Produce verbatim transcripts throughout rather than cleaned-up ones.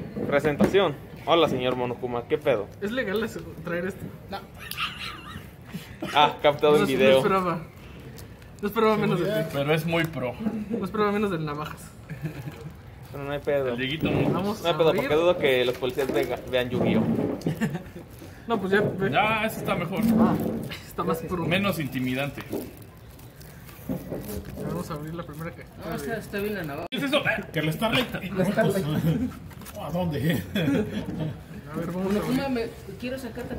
Presentación. Hola, señor Monokuma, ¿qué pedo? ¿Es legal traer esto? No. Ah, captado No, en video. No esperaba. No esperaba menos de ti. Pero es muy pro. No esperaba menos del navajas. Pero no hay pedo. El Dieguito no. Vamos No hay a pedo, abrir. porque dudo que los policías vega- vean Yu-Gi-Oh. No, pues ya. Ve. Ya, eso está mejor. Está más puro. Menos intimidante. Vamos a abrir la primera caja. No, está, está bien la navaja. ¿Qué es eso? Que la Starlight. La Starlight. ¿A dónde? A ver, vamos a Monokuma, abrir. me quiero sacarte.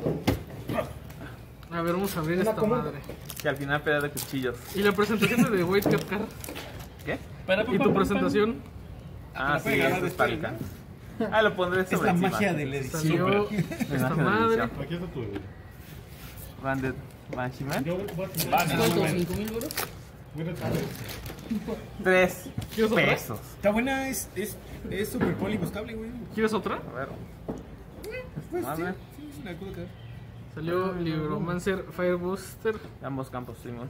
A ver, vamos a abrir esta madre. Que al final pelea de cuchillos. Y la presentación de The White Cat Car. ¿Qué? Y tu presentación. Ah, sí, eso es Palican. Ah, lo pondré sobre Es la encima. magia de la edición. Salió esta madre. Aquí está tu. Banded Banshee-Man. Yo voy a tener. ¿Cuánto? ¿cinco mil euros? Voy a tener. Tres ¿Quieres otra? pesos. Está buena, es es es super polibuscable, güey. ¿Quieres otra? A ver. Pues sí, Madre. sí, es una cosa. Salió Libromancer Firebuster. Ambos campos, Simón.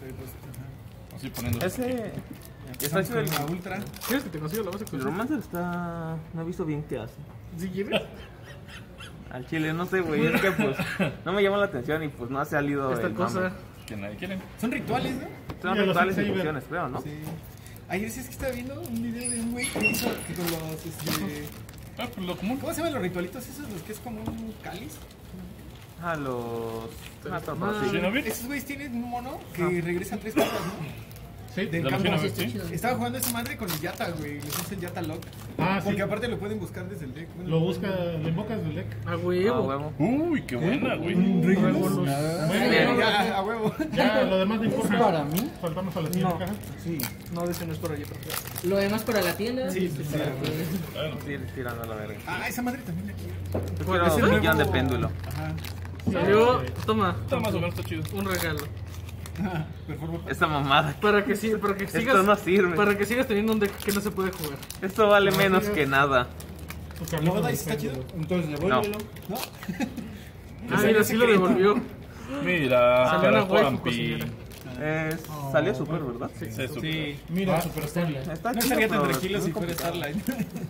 Así poniendo. Ese. Está chido el. La ultra. ¿Quieres que te consiga la base? El Romancer está. No he visto bien qué hace. Si quieres. Al chile, no sé, güey. Es que pues. No me llamó la atención y pues no ha salido. Esta el cosa. nombre. Que nadie quiere. Son rituales, ¿no? Son Mira, los rituales y Saber. funciones, creo, ¿no? Sí. Ayer sí es que estaba viendo un video de un güey que hizo que con los este, Ah, pues lo común. ¿cómo se llaman los ritualitos esos? Los que es como un cáliz. Ah, los. Ah, todo, Ah, sí. ¿Shinobi? Esos güeyes tienen un mono que regresa tres cartas, ¿no? Sí. Del ¿La campo. Shinobi? Está Sí. chido. Estaba jugando esa madre con el Yata, güey. Les hace el Yata Lock. Ah, sí. Porque aparte lo pueden buscar desde el deck. Bueno, Lo busca, le invocas del deck. A Ah, huevo. huevo. Uy, qué buena, güey. Revolus. Bueno, ya, a huevo. ya, lo demás no importa. para mí? Faltamos a la siguiente No. caja. Sí. No, de ese no es para allá. Lo demás para la tienda. Sí, sí, sí. Bueno, Sí, tirando a la verga. Ah, esa madre también la quiero. Yo quiero Es el un nuevo- millón de péndulo. Ajá. Salió. Toma. está más o menos está chido. Un regalo. Ajá. Performa- Esta mamada. Para que, sí, para que sigas. Esto no sirve. Para que sigas teniendo un deck que no se puede jugar. Esto vale menos que nada. Tu camino ¿Luego del Dice está péndulo. chido? Entonces devuélvelo. ¿No? Ah, mira, sí lo devolvió. Mira, Salió una para waifu Juanpi. cocinera. Es, salió super, ¿verdad? Sí, súper. Sí. Mira, Ah, super Starlight. Está No chido, estaría tan pero tranquilo es si fuera complicado. Starlight.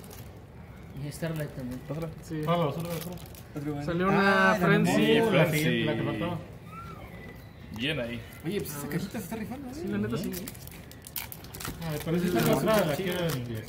Y Starlight también. Sí. Ah, la basura, la basura. Salió una Ah, la Frenzy. Sí, Oh, la Frenzy. siguiente, la que faltaba. Bien ahí. Oye, pues esa cajita se está rifando, ¿eh? Sí, la neta sí. Ah, pero si esta otra la quiero en inglés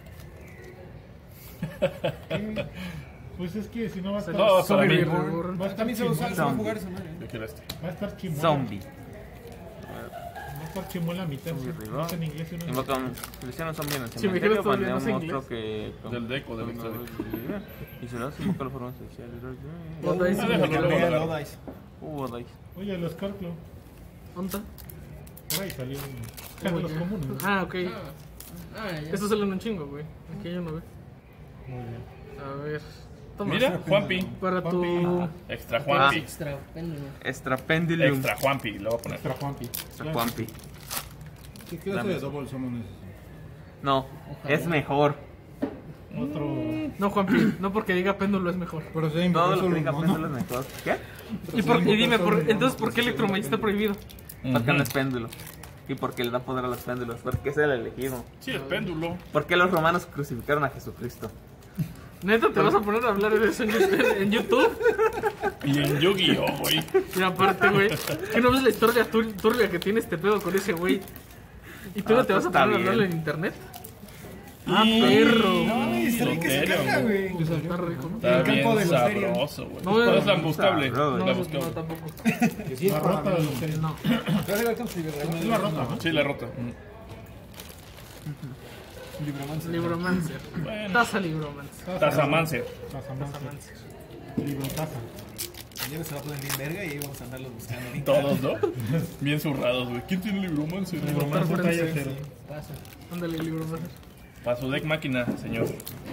también. Pues es que si no va a estar. No, para Zombie mí. Reborn. Va a estar También se va a usar, se va a Zombie. jugar esa madre. Yo quiero este. Va a estar chimuela. Zombie. Va a estar chimuela a mitad. Zombie sí. Reborn. No sé en inglés y uno en Invoca un. Selecciona zombie en el Si me cementerio dijeras cuando todavía no un sé monstruo que. Del deck o del extra deck. Y se lo hace invocar la forma especial. Los dice. Ah, déjalo, luego Cambia lo el agarro. Dice. Uh, dice. Oye, el Scorpio. ¿Dónde está? Por ahí salió un. De los comunes. Ah, ok. Ah, ya. Estos salen un chingo, güey. Aquí yo no veo. Muy bien. A ver. Toma. Mira, Juanpi. Para tu. Extra Ah. Juanpi. Extra péndulo. Extra Pendulum. Extra Juanpi, lo voy a poner. Extra Juanpi. Extra Juanpi. ¿Qué clase de double summon es ese? No, es mejor. Otro. No, Juanpi. No porque diga péndulo es mejor. Pero se Todo invocó lo que solo diga un mono. péndulo es mejor. ¿Qué? Y, por, y dime, por, entonces, ¿por qué Electromagnetic está prohibido? Porque no es péndulo. Y porque le da poder a los péndulos. Porque es el elegido. Sí, es péndulo. Porque los romanos crucificaron a Jesucristo. Neta, ¿te vas a poner a hablar de eso en YouTube? en YouTube? Y en Yu-Gi-Oh, güey. Y aparte, güey, ¿qué no ves la historia tur- turbia que tiene este pedo con ese güey? ¿Y tú Ah, no te vas a está poner a bien. hablarlo en internet? Ah, perro. No mames, está rica esa serio, caja, güey. Está rico, ¿no? Está El bien campo de los serios. sabroso, güey. No, No, no, es la buscable. no, La No, no, buscable. tampoco. Que sí es La para rota mí. de los series. No. Pero ahora alcanza a liberar. Es la rota, ¿no? Sí, la rota. Libromancer. Libromancer. Bueno. Taza Libromancer. Tazamancer. Tazamancer. Libro taza. Mañana se va a poner bien verga y ahí vamos a andarlos buscando. bien Todos, ¿no? Bien zurrados, güey. ¿Quién tiene libromancer? Libromancer talla cero. Pasa. Ándale, Libromancer. Para su deck máquina, señor.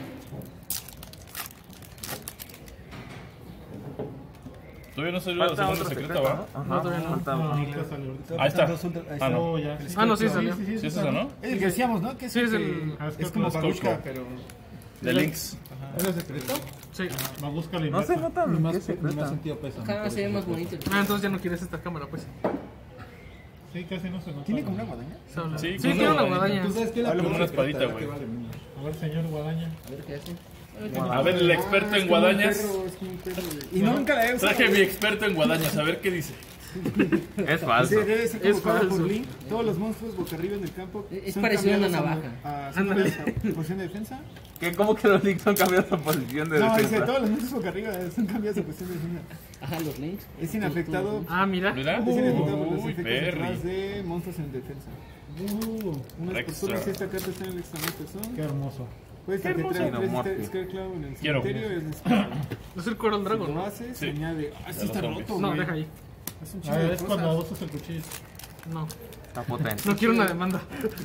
Todavía no salió la Falta segunda otro secreta, secreto, ¿va? ¿no? Ajá, No, todavía no. falta No, uno. ahorita sale ahorita. Ahí está. Dos ultra- ahí Ah, está. no. Oh, ya. Ah, no, sí salió. Sí, sí, ¿Sí es esa, no? Es el que decíamos, ¿no? Que es, Sí, es que- el- Ah, es que es como es Babushka, Cusco. pero. De Lynx. ¿Es el secreto? Sí. Me busca la No se inversa. nota Ni qué más, ni secreta. más sentido pesa. Ajá, se ve más bonito. Ah, entonces ya no quieres esta cámara, pues. Sí, casi no se nota. ¿Tiene como una guadaña? Se habla. Sí, Sí, con tiene una una guadaña. guadaña. ¿Tú sabes qué? La Como peor una secreta, espadita, la güey. que vale mucho. A ver, señor Guadaña. A ver qué hace. A ver, el experto en guadañas. Es como un perro, güey. Y no, nunca la he usado. Traje mi experto en guadañas, a ver qué dice. Es falso. Sí, debe ser Es convocado por falso. Link. Todos los monstruos boca arriba en el campo. Es son parecido a una cambiados navaja. A, son cambiados a posición de defensa. ¿Qué? ¿Cómo que los links son cambiados a posición de No, dice, defensa? todos los monstruos boca arriba son cambiados a posición de defensa. Ajá, los links. Es inafectado. Ah, mira. Mira. Es inafectado por los Uy, efectos Perry. detrás de monstruos en defensa. Una vez por Extra. turno, si esta carta está en el exclamation Qué zone, hermoso. puedes Qué tarjetar hermoso. tres Xenomorph. Scarecrow en el Quiero. cementerio. Es necesario. Es el Coral Si Dragon, lo ¿no? haces, Sí. se añade. Ah, sí De está los zombies. roto, No, güey. deja ahí. Es un A chingo ver, de es cuando cosas. usas el cuchillo. No. Está potente. No quiero una demanda.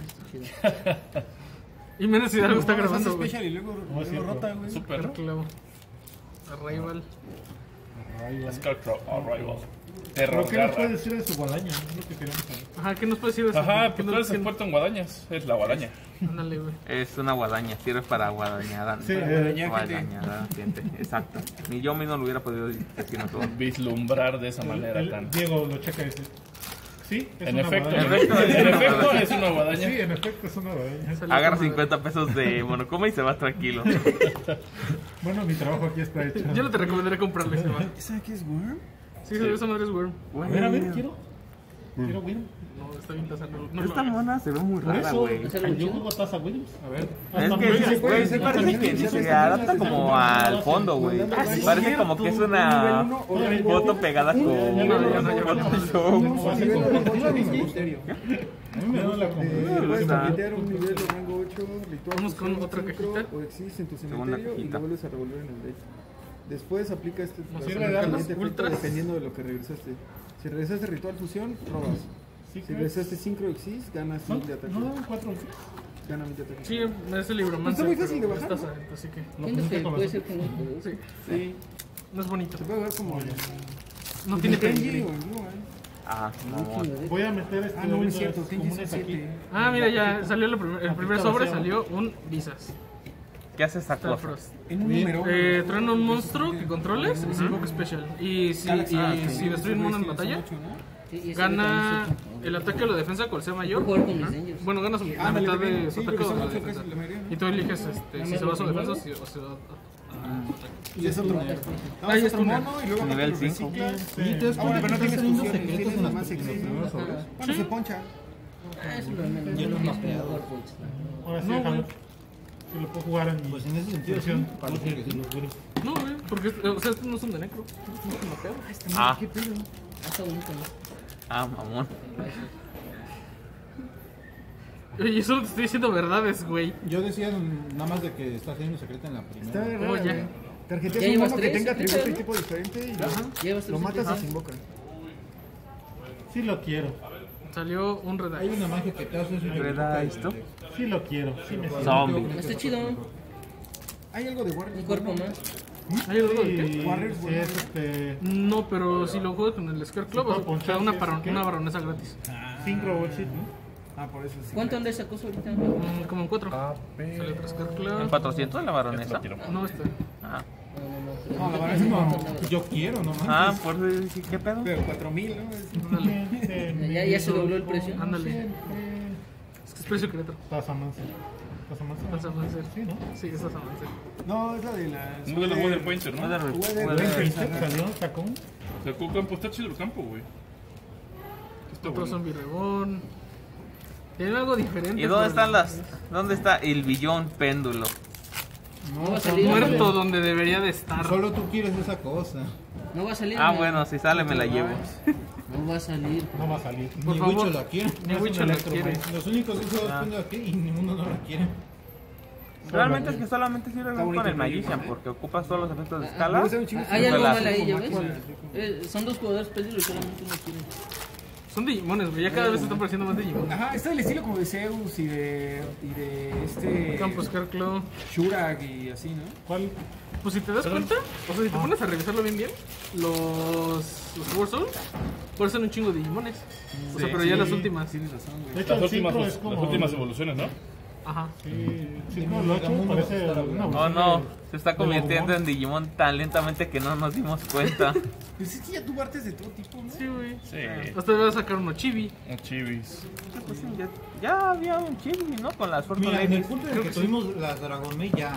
Y menos si algo está No, grabando, haces güey. special y luego, No, es luego cierto. rota, güey. Super. Pero clavo. Arrival. Ahí va. Scarecrow Arrival. ¿Pero Terror qué nos puede garra. decir de su guadaña? Es lo que queremos saber. Ajá, ¿qué nos puedes decir de eso? Ajá, ¿Qué pues tú nos- eres qué- experto en guadañas. Es la guadaña. Ándale, güey. Es una guadaña, sirve para guadañar. Sí, Para eh, guadañar. Guadañar, gente. Exacto. Ni yo mismo lo hubiera podido decir todo. Vislumbrar de esa manera el- tan. Diego lo checa y dice. Sí, es En una efecto, en guadaña. efecto, en efecto es una Sí, guadaña. en efecto es una guadaña. Salió Agarra con- cincuenta pesos de Monokuma y se va tranquilo. Bueno, mi trabajo aquí está hecho. Yo no te recomendaría comprarle ese, man. ¿Esa qué es Worm? Sí, esa madre es Worm. A ver, a ver, quiero. Quiero Williams. No, está bien tasar. No, no lo Esta hagas. mona se ve muy Por rara, eso, güey. yo juego a Taza Williams. A ver. Es que, güey, se parece que se adapta como al fondo, güey. Parece como que es una foto pegada con Photoshop. A mí me da la confusión. Puedes Está. tarjetear un nivel de rango ocho, ritual. Vamos con fusión, otra sincro cajita. O existe en tu Segunda cementerio y cajita. lo vuelves a revolver en el deck. Después aplica este ¿Nos este sirve darnos efecto ultras? dependiendo de lo que regresaste. Si regresaste ritual fusión, robas. Sí, Si regresaste sincro exist, ganas ¿No? mil de ataque. ¿No dan cuatro? Gana mil de ataque. Sí, es el libro más. Está muy fácil de bajar, Estás ¿no? adentro, así que. Lo Siento que junté con puede los- ser que no. Sí, Sí. no es bonito. Se puede jugar como en No tiene Kenji pedigrí. o en Blue, ¿eh? Ah, mamón. Voy a meter este. Ah, no, ahorita es cierto. los Kenji son comunes aquí. siete. Ah, mira, ya salió el primer, el primer Aplicado sobre, sea. salió un Visas. ¿Qué hace esa Star cosa? Frost. En un Bien. número. Eh, traen un monstruo que controles y se invoca special. Y si, Galaxy, ah, y sí, si destruyen sí, uno en sí, batalla, son ocho, ¿no? Sí, y ese gana también es el ataque o la defensa cual sea mayor. Puedo jugar con mis Rangers. Bueno, gana su, la Ándale, mitad también. de Sí, su porque ataque o son la ocho defensa. casi la mayoría, ¿no? Y tú eliges este, si se va a su defensa o si, o si va a... Y es otro. Ah, Ah, ya es es otro una. mono y luego Nivel aparte lo cinco. reciclas. Sí. Ah, bueno, pero no tienes fusiones, tienes en nomás los exist. primeros sobres. Bueno, se poncha. Ah, eso lo de menos. Yo no me pego por Pulse. Ahora sí, No, déjame. güey. Si lo puedo jugar en. Pues en ese sentido, sí, versión. parece que sí. No, güey, porque o sea, estos no son de necro. No son de pedo. Ah, ¿Qué pedo? Ah, está bonito, ¿no? ah, mamón. Oye, yo solo te estoy diciendo verdades, güey. Yo decía nada más de que está haciendo secreta en la Está primera. raro, Oh, ya. güey. Tarjeteas ¿Ya un llevas mono que tres? tenga ¿Tres, atributo y no? tipo diferente y lo- Llevas lo tres matas y secretas. se invoca. Sí lo quiero. Salió un Red Hay Eye. una magia que te hace una ¿Verdad esto? Sí lo quiero. Sí me sirve. Zombie. Está chido. Hay algo de Warriors. Un cuerpo bueno. más. ¿Hay algo de qué? Sí, Warriors, sí, bueno. es este. No, pero si lo juegas con el Scare Club, Se puede o ponchar, sea, una, ¿sí? baron- ¿Qué? una baronesa gratis. Sincro Bullshit, ¿no? Ah, por eso sí. ¿Cuánto anda esa cosa ahorita? Mm, como en cuatro. Sale otro Scare ¿En Club. cuatrocientos la baronesa? No, este. Ah, No, no, no. No, la verdad es que no. Yo quiero, no mames. ah por decir, ¿qué pedo? Pero cuatro mil, ¿no? Es- Ándale. Ya, ya se dobló el precio. Ándale. Es que es precio Querétaro. Taza Mancer. Taza Mancer. Taza Mancer. Sí, ¿no? Sí, es Taza Mancer. No, es la de la. No de los Weather Pointer, ¿no? Weather- Weather- Weather- Pinche salió, sacó. Sacó campo, está chido el campo, güey. Está Otro bueno. zombie rebón. Tienen algo diferente. ¿Y dónde pero- están las? ¿Dónde está el billón péndulo? No va a salir. Muerto donde debería de estar. Solo tú quieres esa cosa. No va a salir. Ah, ¿no? bueno, si sale me la llevo. No va a salir. No va a salir. Por Ni favor. Wicho la quiere. Ni Es un Witcher la electro, quiere. güey. Los únicos usos Ah. tengo aquí y ninguno no la quiere. Realmente es que solamente sirve Está bonito con el el Magician proyecto, porque ocupas todos los efectos de Me escala. gusta un chingo. Ah, hay algo Relajo. mal ahí, ¿ya ves? ¿Cuál? Eh, son dos jugadores peligros y solamente uno quiere. Son Digimones, güey. Ya cada vez están pareciendo más Digimon. Ajá, está el estilo como de Zeus y de. y de este. Campo Scare Club. Shurak y así, ¿no? ¿Cuál? Pues si te das cuenta, o sea, si te pones a revisarlo bien bien, los, los War Souls parecen un chingo de Digimones. O sea, Sí, pero ya Sí, las últimas. Tienes razón, De güey. hecho, Las el últimas, Sincro es como. las últimas evoluciones, ¿no? Ajá. Sí, Sincro el ocho parece una Oh no, se está de convirtiendo Lobomon. en Digimon tan lentamente que no nos dimos cuenta. Pues es que ya tuvo artes de todo tipo, ¿no? Sí, güey. Sí. Hasta voy a sacar uno chibi. Un chivis. Pues sí, ya, ya había un chibi, ¿no? Con las Mira, en el Fortnite. punto en el que tuvimos las Dragon Maid ya,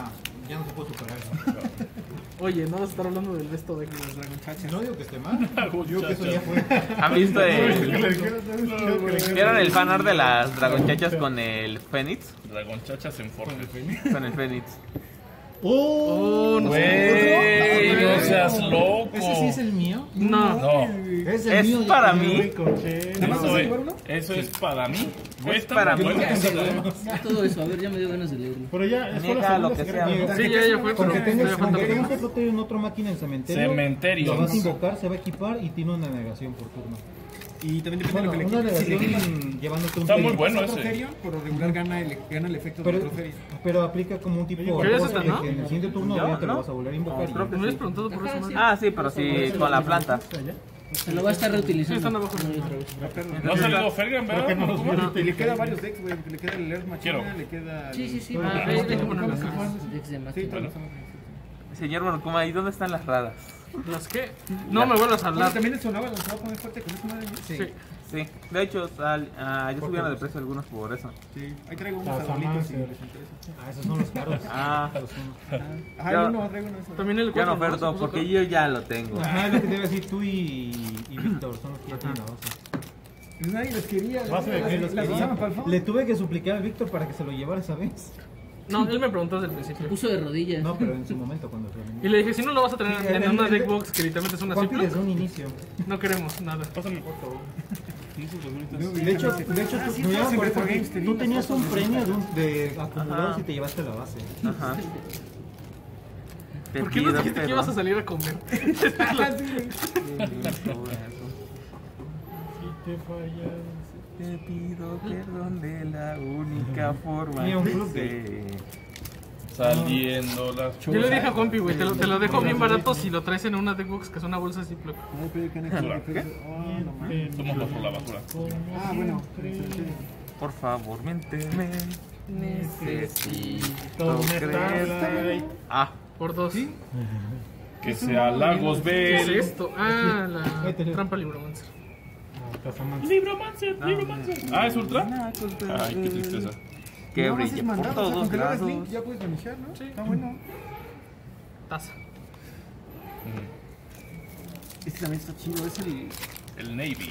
Ya no se puede superar. Oye, no vas a estar hablando del resto de los Dragon Chacha. No digo que esté mal. Digo que eso ya fue. ¿Han visto el... ¿Vieron ¿Vieron el fanart de las dragonchachas con el Fénix? Dragón chachas en Fortnite. Con el Fénix. Oh, no sé. Güey, no seas loco. ¿Ese sí es el mío? No. No, Es el Es mío. ya para que- mí. eso es, eso es para mí. Güey, Es está para muy mí. bueno. Ya todo eso, a ver, ya me dio ganas de leerlo. Pero ya, es Niega lo que sea. Sí, ya, ya fue, Con pero que tengas, todavía con falta que tengas más. que flote en otra máquina en cementerio, Cementerio. lo vas a invocar, se va a equipar y tiene una negación por turno. Y también depende Bueno, de lo que una le quites. Si le quitas negación llevándote un Está muy Ferion. bueno otro ese. Ferion, por lo regular gana el, gana el efecto de Pero, otro Ferion. pero aplica como un tipo de ¿Qué es cosa esta, de no? que en el siguiente turno ¿Yo? obviamente ¿No? lo vas a volver a invocar. y creo que ¿Me habías sí. preguntado por eso, Ajá, man? sí. Ah, sí, pero sí, con la planta. Se lo va a estar reutilizando. Sí, están abajo. Una y otra vez. No ha salido Fergan, ¿verdad? Y le queda varios decks, güey. Le queda el Earth Quiero. Machina, le queda... Sí, sí, sí. Ah, pero- ahí déjame ponerlo acá. Decks de Sí, máquina. bueno. Señor Monokuma, ¿y dónde están las radas? ¿Las qué? No me vuelvas a Bueno, hablar. también el Sonaba se va a poner fuerte con eso, madre. Sí. Sí. Sí, de hecho, sal- ah, ya subieron de precio algunos por eso. Sí. Ahí traigo unos Las arbolitos si Amacer. les interesa. Ah, esos son los caros. Ah, Ah, Yo- yo no, traigo uno de esos. También el yo cuatro, no oferto ¿no? Se puso porque acá. yo ya lo tengo. Ajá, es lo que te iba a decir tú y, y Víctor, son los que ya tienen la base. Nadie los quería. Base de las- qué las- los las quería. usaban para el fondo. Le tuve que suplicar a Víctor para que se lo llevara esa vez. No, él me preguntó desde el principio. Puso de rodillas. No, pero en su momento cuando se Y le dije, si no lo vas a tener Sí, en el- una el- deckbox que literalmente es una Juanpi simple, desde un inicio. no queremos nada. Pásame, por favor. De hecho, de hecho tú, no, ya, siempre porque por Games te tú di tenías las un fotos. premio de, un- de acumulados Ajá. y te llevaste la base. Ajá. Te ¿Por qué no pido dijiste que ibas a perdón. salir a comer? Te pido perdón de la única forma Mira, un que club sé. Saliendo las Yo le dije a chuzas. Juanpi, güey, te lo, te lo dejo bien barato si lo traes en una deckbox que es una bolsa simple. Ay, pero que no existe, pero- Oh, no mames. Somos los por la basura. Ah, bueno. Por favor, miénteme. Necesito ¿Dónde creer. está? Ah, Por dos. Que sea Lagos ¿Qué es Bell. esto? Ah, la Ahí tenés. trampa libromancer. Libromancer, Libromancer. Ah, ¿es Ultra? Ay, qué tristeza. que No, más brille es por mandado, o sea, todos con que lo hagas lados. link ya puedes manejar, ¿no? Sí. Está bueno. Taza. Este también está chido, es el... El Navy.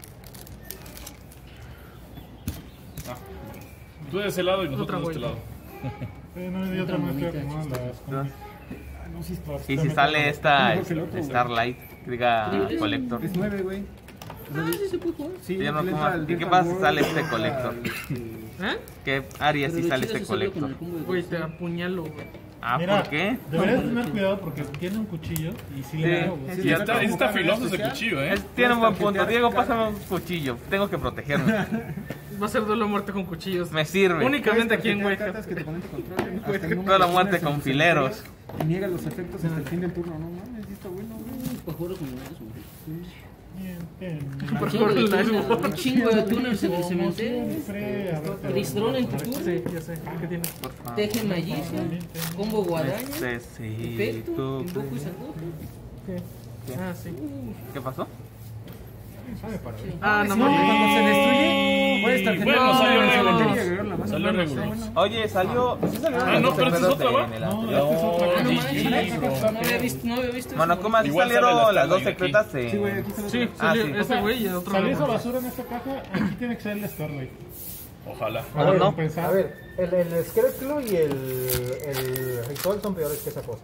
Ah. Tú de ese lado y nosotros Otra de este vuelta. lado. Eh, no, yo también estoy acomodando las Dos. Ah, no, sí está... Y si sale esta Mejor que el otro, güey. Starlight, que diga Collector. Es nueve, güey. Ah, sí se puede jugar. Sí, Ya no le como- entra el ¿y qué Delta pasa si World, sale este le entra Collector? el, este, ¿Eh? Que Aries Pero si lo sale chido este es hacerlo con Collector. el combo de Güey, dos. te apuñalo, güey. Ah, Mira, ¿por qué? Deberías tener cuidado porque tiene un cuchillo y si Sí. le da, güey. Sí, Y está, como está cada filoso ese especial. cuchillo, ¿eh? Es- tiene un buen punto. Diego, pásame un cuchillo. Tengo que protegerme. Va a ser duelo a muerte con cuchillos. Me sirve. Únicamente aquí en Puedes Whitehead. cartas que te ponen tu control, hasta el número Toda la de muerte turnos con en fileros. cementerio Y niega los efectos hasta el fin del turno. No mames, sí está bueno, güey. Para jugar con eso. Bien, bien. Por Chingo favor, de la túnel, Xbox. un chingo de túneles en el Como cementerio. siempre, a ver, te- Tristrón en tu turno. Sí, ya sé. ¿Qué tiene? Por favor. Teje mallicia. Combo guadaña. Efecto. Necesito. Invoco y sandujo. Ah, sí. ¿Qué pasó? sabe para ver. Ah, no Sí, mames. cuando se destruye, puedes estar Bueno, salió en el Regulus. cementerio y agregar la mano. Salió Bueno, Regulus. está bueno. Oye, salió. ¿Sí salió Ah, no, pero esta es otra, ¿va? en el No, anterior. esta es otra. Ah, no G manches, G, bro. no había visto, no había visto eso. Monokuma, sí Igual sale salieron la las dos Starlight aquí. secretas en. Sí, güey, aquí está la Sí, Ah, salió sí. ese güey y el otro. Salió esa no. basura en esta caja, aquí tiene que salir la Starlight. Ojalá. ¿O no? Compensar. A ver, el, el Scarecrow y el, el ritual son peores que esa cosa.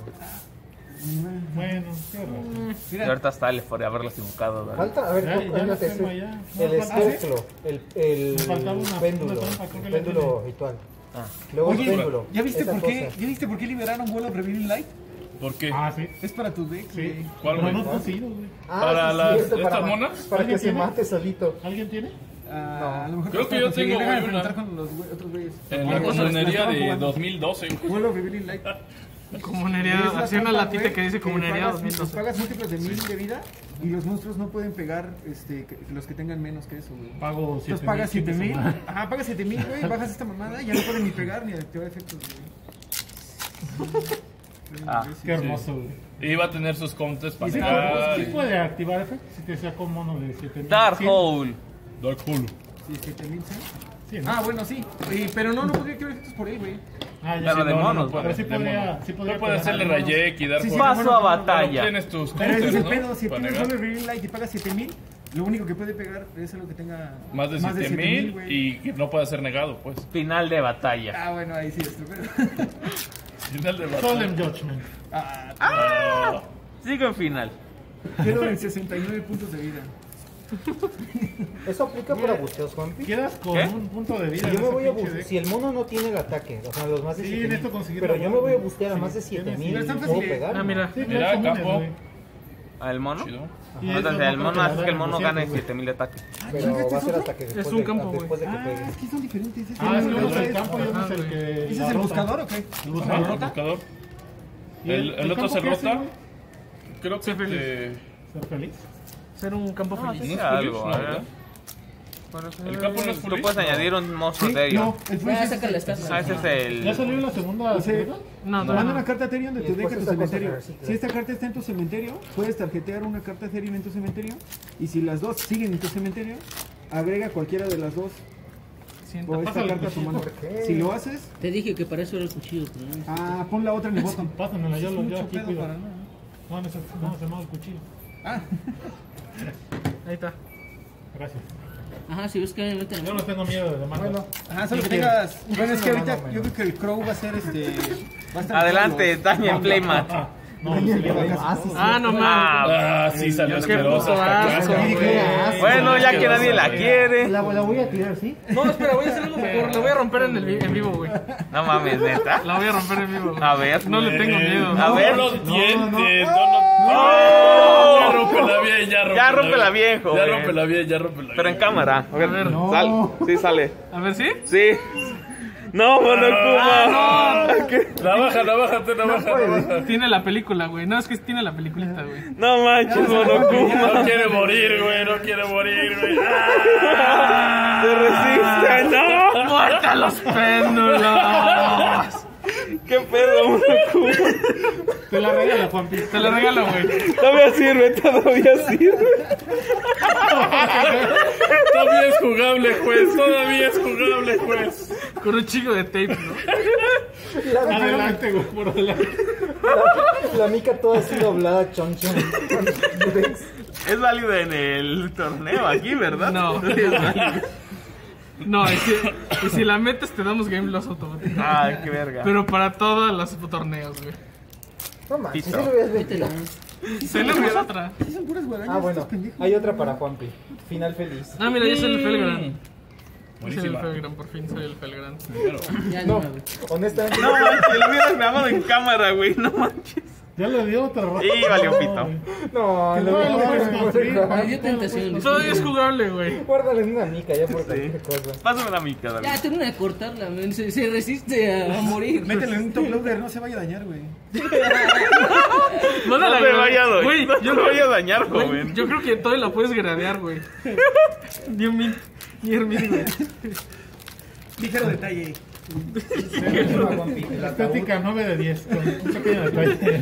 Bueno, qué raro. Y ahorita está el por haberlos invocado. ¿verdad? Falta, a ver, Ya, ¿cómo- ya cómo lo te- tengo allá. No, el falta- Scarecrow, el, el Me faltaba una- péndulo, una trampa, creo que el la péndulo tiene. ritual. Ah. Luego el Oye, péndulo. ¿ya viste esa por qué? cosa. ¿Ya viste por qué liberaron Wall of Revealing Light? ¿Por qué? Ah, sí. Es para tu deck, Sí. güey. ¿Cuál, Pero güey? no conseguido, güey. Ah, ¿Para sí, las- este, estas para- monas? Para que ¿Alguien se tiene? mate solito. ¿Alguien tiene? Ah, a lo mejor Creo te que vas yo a conseguir, tengo, deja de güey, una. enfrentar con los güey- otros güeyes. En la Ah, comunería estaban de jugando. dos mil doce. Wall of Revealing Light. Comunería. Es la Hacía una trampa, latita güey, que dice comunería pagas- dos mil doce. Pagas múltiplos de mil de vida y los monstruos no pueden pegar este, que- los que tengan menos que eso, güey. Pago siete Entonces pagas siete mil. mil. Ajá, pagas siete mil, güey. Bajas esta mamada y ya no pueden ni pegar ni activar efectos, güey. Ah. Qué hermoso, güey. Iba a tener sus counters para sí, pegar. ¿Qué y- puede activar efecto si te saca un mono de siete mil? Darkhold. Dark Hole. Sí, siete mil, ¿sí? Sí, ¿no? Ah, bueno, sí. Y- pero no, no podría activar efectos por él, güey. Ah, Pero de no, no, monos, no puede. Pero sí de podría, mono. sí podría No puedes pegar. hacerle rayek y dar Sí, sí, por- Paso a Pero batalla. tienes tus Pero ese es counters, el ¿no? pedo, si Para tienes negar. solo el Green Light y pagas siete mil, lo único que puede pegar es algo que tenga Más de siete mil güey. y que no puede ser negado, pues. Final de batalla. Ah, bueno, ahí sí es tu pedo. Final de Solemn batalla. Judgment. Ah, Ah, Sigo en final. quedo en sesenta y nueve puntos de vida. Eso aplica para busteos, Juanpi. Quedas con ¿Qué? un punto de vida. Si en yo me ese voy a pinche bustear, deck. si el mono no tiene el ataque, o sea, los más de Sí, siete en mil, esto conseguir pero la yo me voy a buena. bustear a Sí, más de siete tienes- mil, pero están ¿puedo fáciles. pegar? Ah, mira. Sí, Mira, claro, campo. comunes, güey. ¿Al mono? chido. Y Entonces eso el no mono creo hace que el te mono la gane den, güey. siete mil de ataque. Pero va a ser hasta que después, un de, campo, güey. después de que Ah, pegue. es que son diferentes. Ese Ah, es es el uno otro del es- campo y uno es el Ajá, que. ¿Ese la es el rota. buscador o qué? El Ah, buscador. el buscador. ¿Y El, el otro campo se qué hace, rota. güey? Creo que Ser feliz. te... Ser feliz. Ser un campo No, feliz. sí, ¿No es algo, feliz? No, ¿eh? ¿verdad? Bueno, El campo no es Tú feliz, puedes no. añadir un monstruo Sí, etéreo. no, el Ah, Freeze es- saca la estatua. Ah, ese es ¿Ya el... salió la segunda? O sea, secreta? No, Manda todavía una no. carta Ethereum de Y tu deck después a tu esta cosa cementerio. rara, sí, claro. Si esta carta está en tu cementerio, puedes tarjetear una carta Ethereum en tu cementerio. Y si las dos siguen en tu cementerio, agrega cualquiera de las dos Sienta. o esta Pásale, carta a tu mano. ¿por qué? Si lo haces, Te dije que para eso era el cuchillo, pero no. ah, pon la otra en el botón. Pásamela, yo Es lo yo mucho aquí pedo cuido. para nada. No, no, se- no, se mueve el cuchillo. Ah, Ahí está. Gracias. Ajá, si ves que me meten Yo no tengo miedo de demás. bueno, ajá, solo Yo que quiero. tengas. Bueno, es que No, ahorita no, no, yo creo que el Crow va a ser este. Va a estar Adelante, los- daña en playmat. Ah, no, sí, le voy a- Ah, sí, sí. Ah, no mames. Ah, sí, salió Qué asquerosa puto esta asco, caja. güey. Bueno, ya que nadie la quiere. La, la voy a tirar, ¿sí? No, espera, voy a hacer algo mejor. La voy a romper en, el vi- en vivo, güey. No mames, neta. La voy a romper en vivo. güey. A ver. No le tengo miedo. A ver. No los dientes, no, no. ¡Oh! Ya rómpela bien, ya rómpela Ya rómpela bien, Ya joven. rómpela bien, ya rómpela bien. Pero en cámara. A ver, No. sal. Sí, sale. A ver, ¿sí? Sí. No, Monokuma. Ah, ¿Qué? Navaja, navaja, te navaja, navaja. Tiene la película, güey. No, es que tiene la peliculita, güey. No manches, Monokuma. No quiere morir, güey, no quiere morir, güey. ¡Ah! Se resiste, no. ¡Muerte a los péndulos! ¿Qué pedo, Monokuma? Te la regala, Juanpi. Te la regalo, güey. Todavía sirve, todavía sirve. Todavía es jugable, juez, todavía es jugable, juez. Con un chico de tape, ¿no? La, Adelante, güey, por adelante. la, la mica toda así doblada, chon chon. Es válido en el torneo aquí, ¿verdad? No. No, y si, y si la metes te damos game loss automático. Ay, qué verga. Pero para todos los torneos, güey. No manches, Pito. sí lo hubieras Métela. metido. Tenemos otra. Sí, son puras guadañas. Ah, bueno, estos pendejos. hay otra para Juanpi. Final feliz. Ah, mira, yo soy el Felgran. Soy el Buenísima. Felgran, por fin soy el Felgran. Ya, No, no, güey. honestamente, No manches, lo hubieras grabado en cámara, güey. No manches. Ya le dio otra ropa. Y valió pito. no, Que lo no voy lo puedes construir. a Me dio tentación. Todavía es jugable, güey. Guárdale en una mica ya por cualquier cosa. Pásame la mica, David. Ya, termina de cortarla, men. Se, se resiste a, a morir. Mételo en un top loader, no se vaya a dañar, güey. No, No te vaya a güey. dañar. Yo No te creo, vaya a dañar, güey, joven. yo creo que todavía la puedes gradear, güey. Ni un min. Ni un min, güey. Ligero detalle. Estética nueve de diez. Con un pequeño detalle.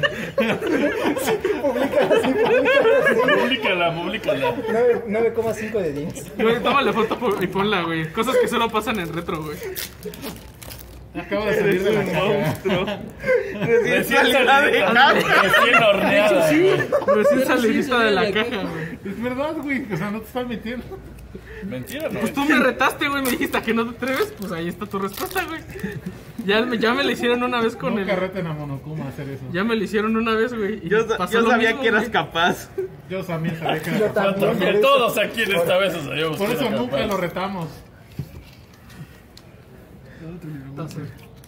Públicala, públicala. nueve coma cinco de diez. Güey, tómale foto po- y ponla, güey. Cosas que solo pasan en retro, güey. Acaba de salir de la caja. Recién Recién salida de salida. casa. Recién horneada. Recién Sí, salidita sí, de la sí, caja, sí. güey. Es verdad, güey. O sea, no te estás mintiendo. Mentira, no. Pues tú me retaste, güey. Me dijiste a que no te atreves. Pues ahí está tu respuesta, güey. Ya, me- ya me la hicieron una vez con Nunca el. reten a Monokuma a hacer eso. Ya me la hicieron una vez, güey. y Yo, pasó yo lo sabía mismo, que eras güey. capaz. Yo también sabía que Yo era capaz. también. También todos aquí en esta vez sabíamos Por que eso era nunca capaz. lo retamos. Entonces,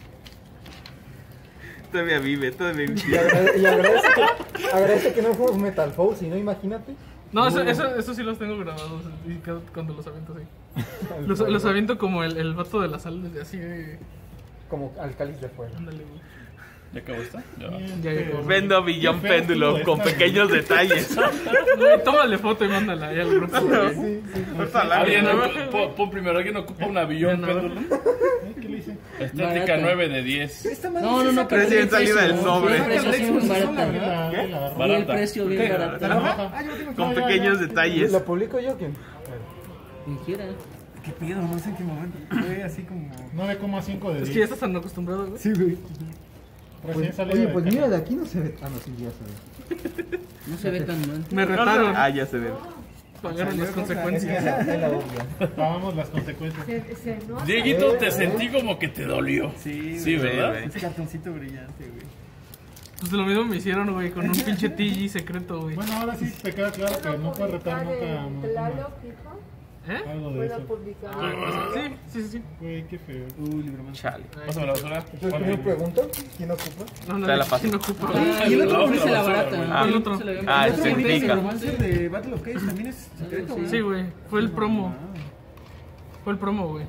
Todavía vive, todavía Y, vive. agrade- y agradece, que, agradece que no fue Metal Foul, si no, imagínate. no, eso, eso, eso sí los tengo grabados. Y cada- cuando los aviento así. Los, los aviento como el, el vato de la sal, desde así de. Como al cáliz de fuego. Ándale, güey. ¿Ya acabó esta? Ya. Ya llegó. Vendo billón Qué feo péndulo estuvo con esta, pequeños detalles. Güey, tómale foto y mándala ahí al grupo, güey. Ahorita la Alguien, hago. ocu- pon, pon primero, ¿alguien ocupa un avión Ya no. péndulo? ¿Qué le hice? Estética Barata. nueve de diez. Esta madre No, sí no, no, saca- pero Recién el salida precio, del sobre. El precio sí es muy barata. La- la- la- Y el Barata. precio bien barato. la baja. Ah, yo lo tengo aquí. Con ya, pequeños ya. detalles. ¿La publico yo quién? Quien quiera. ¿Qué pedo? No sé en qué momento. Fue así como... nueve coma cinco de Es que ya diez. estás tan acostumbrado, güey. Sí, güey. Recién salido Oye, de pues caja. mira, de aquí no se ve. Ah, no, sí, ya se ve. No se ve tan mal. Me retaron. Ah, ya se ve. Pagaron las Es que consecuencias. es la, es la obvia. Pagamos las consecuencias. Se, se nota. Dieguito, te sentí como que te dolió. Sí, Sí, güey. ¿verdad? Es cartoncito brillante, güey. Pues lo mismo me hicieron, güey, con un pinche T G secreto, güey. Bueno, ahora sí te queda claro que no puedes retar nunca en más- Tlaloc, hijo. ¿Eh? algo de Puedo eso. publicar. Sí, sí, sí, sí. Güey, qué feo. Uy, libro más. Chale. Pásame la basura. Entonces, primero pregunto, ¿quién ocupa? No, no, Te la no, paso. no ocupa. Ah, y el otro La ponerse la otra, la barata. otra, el otro. Se la- Ah, El el otro bonito es el significa. romance de Battle of Cage también es secreto, güey. Sí, güey, fue el promo. Fue el promo, güey.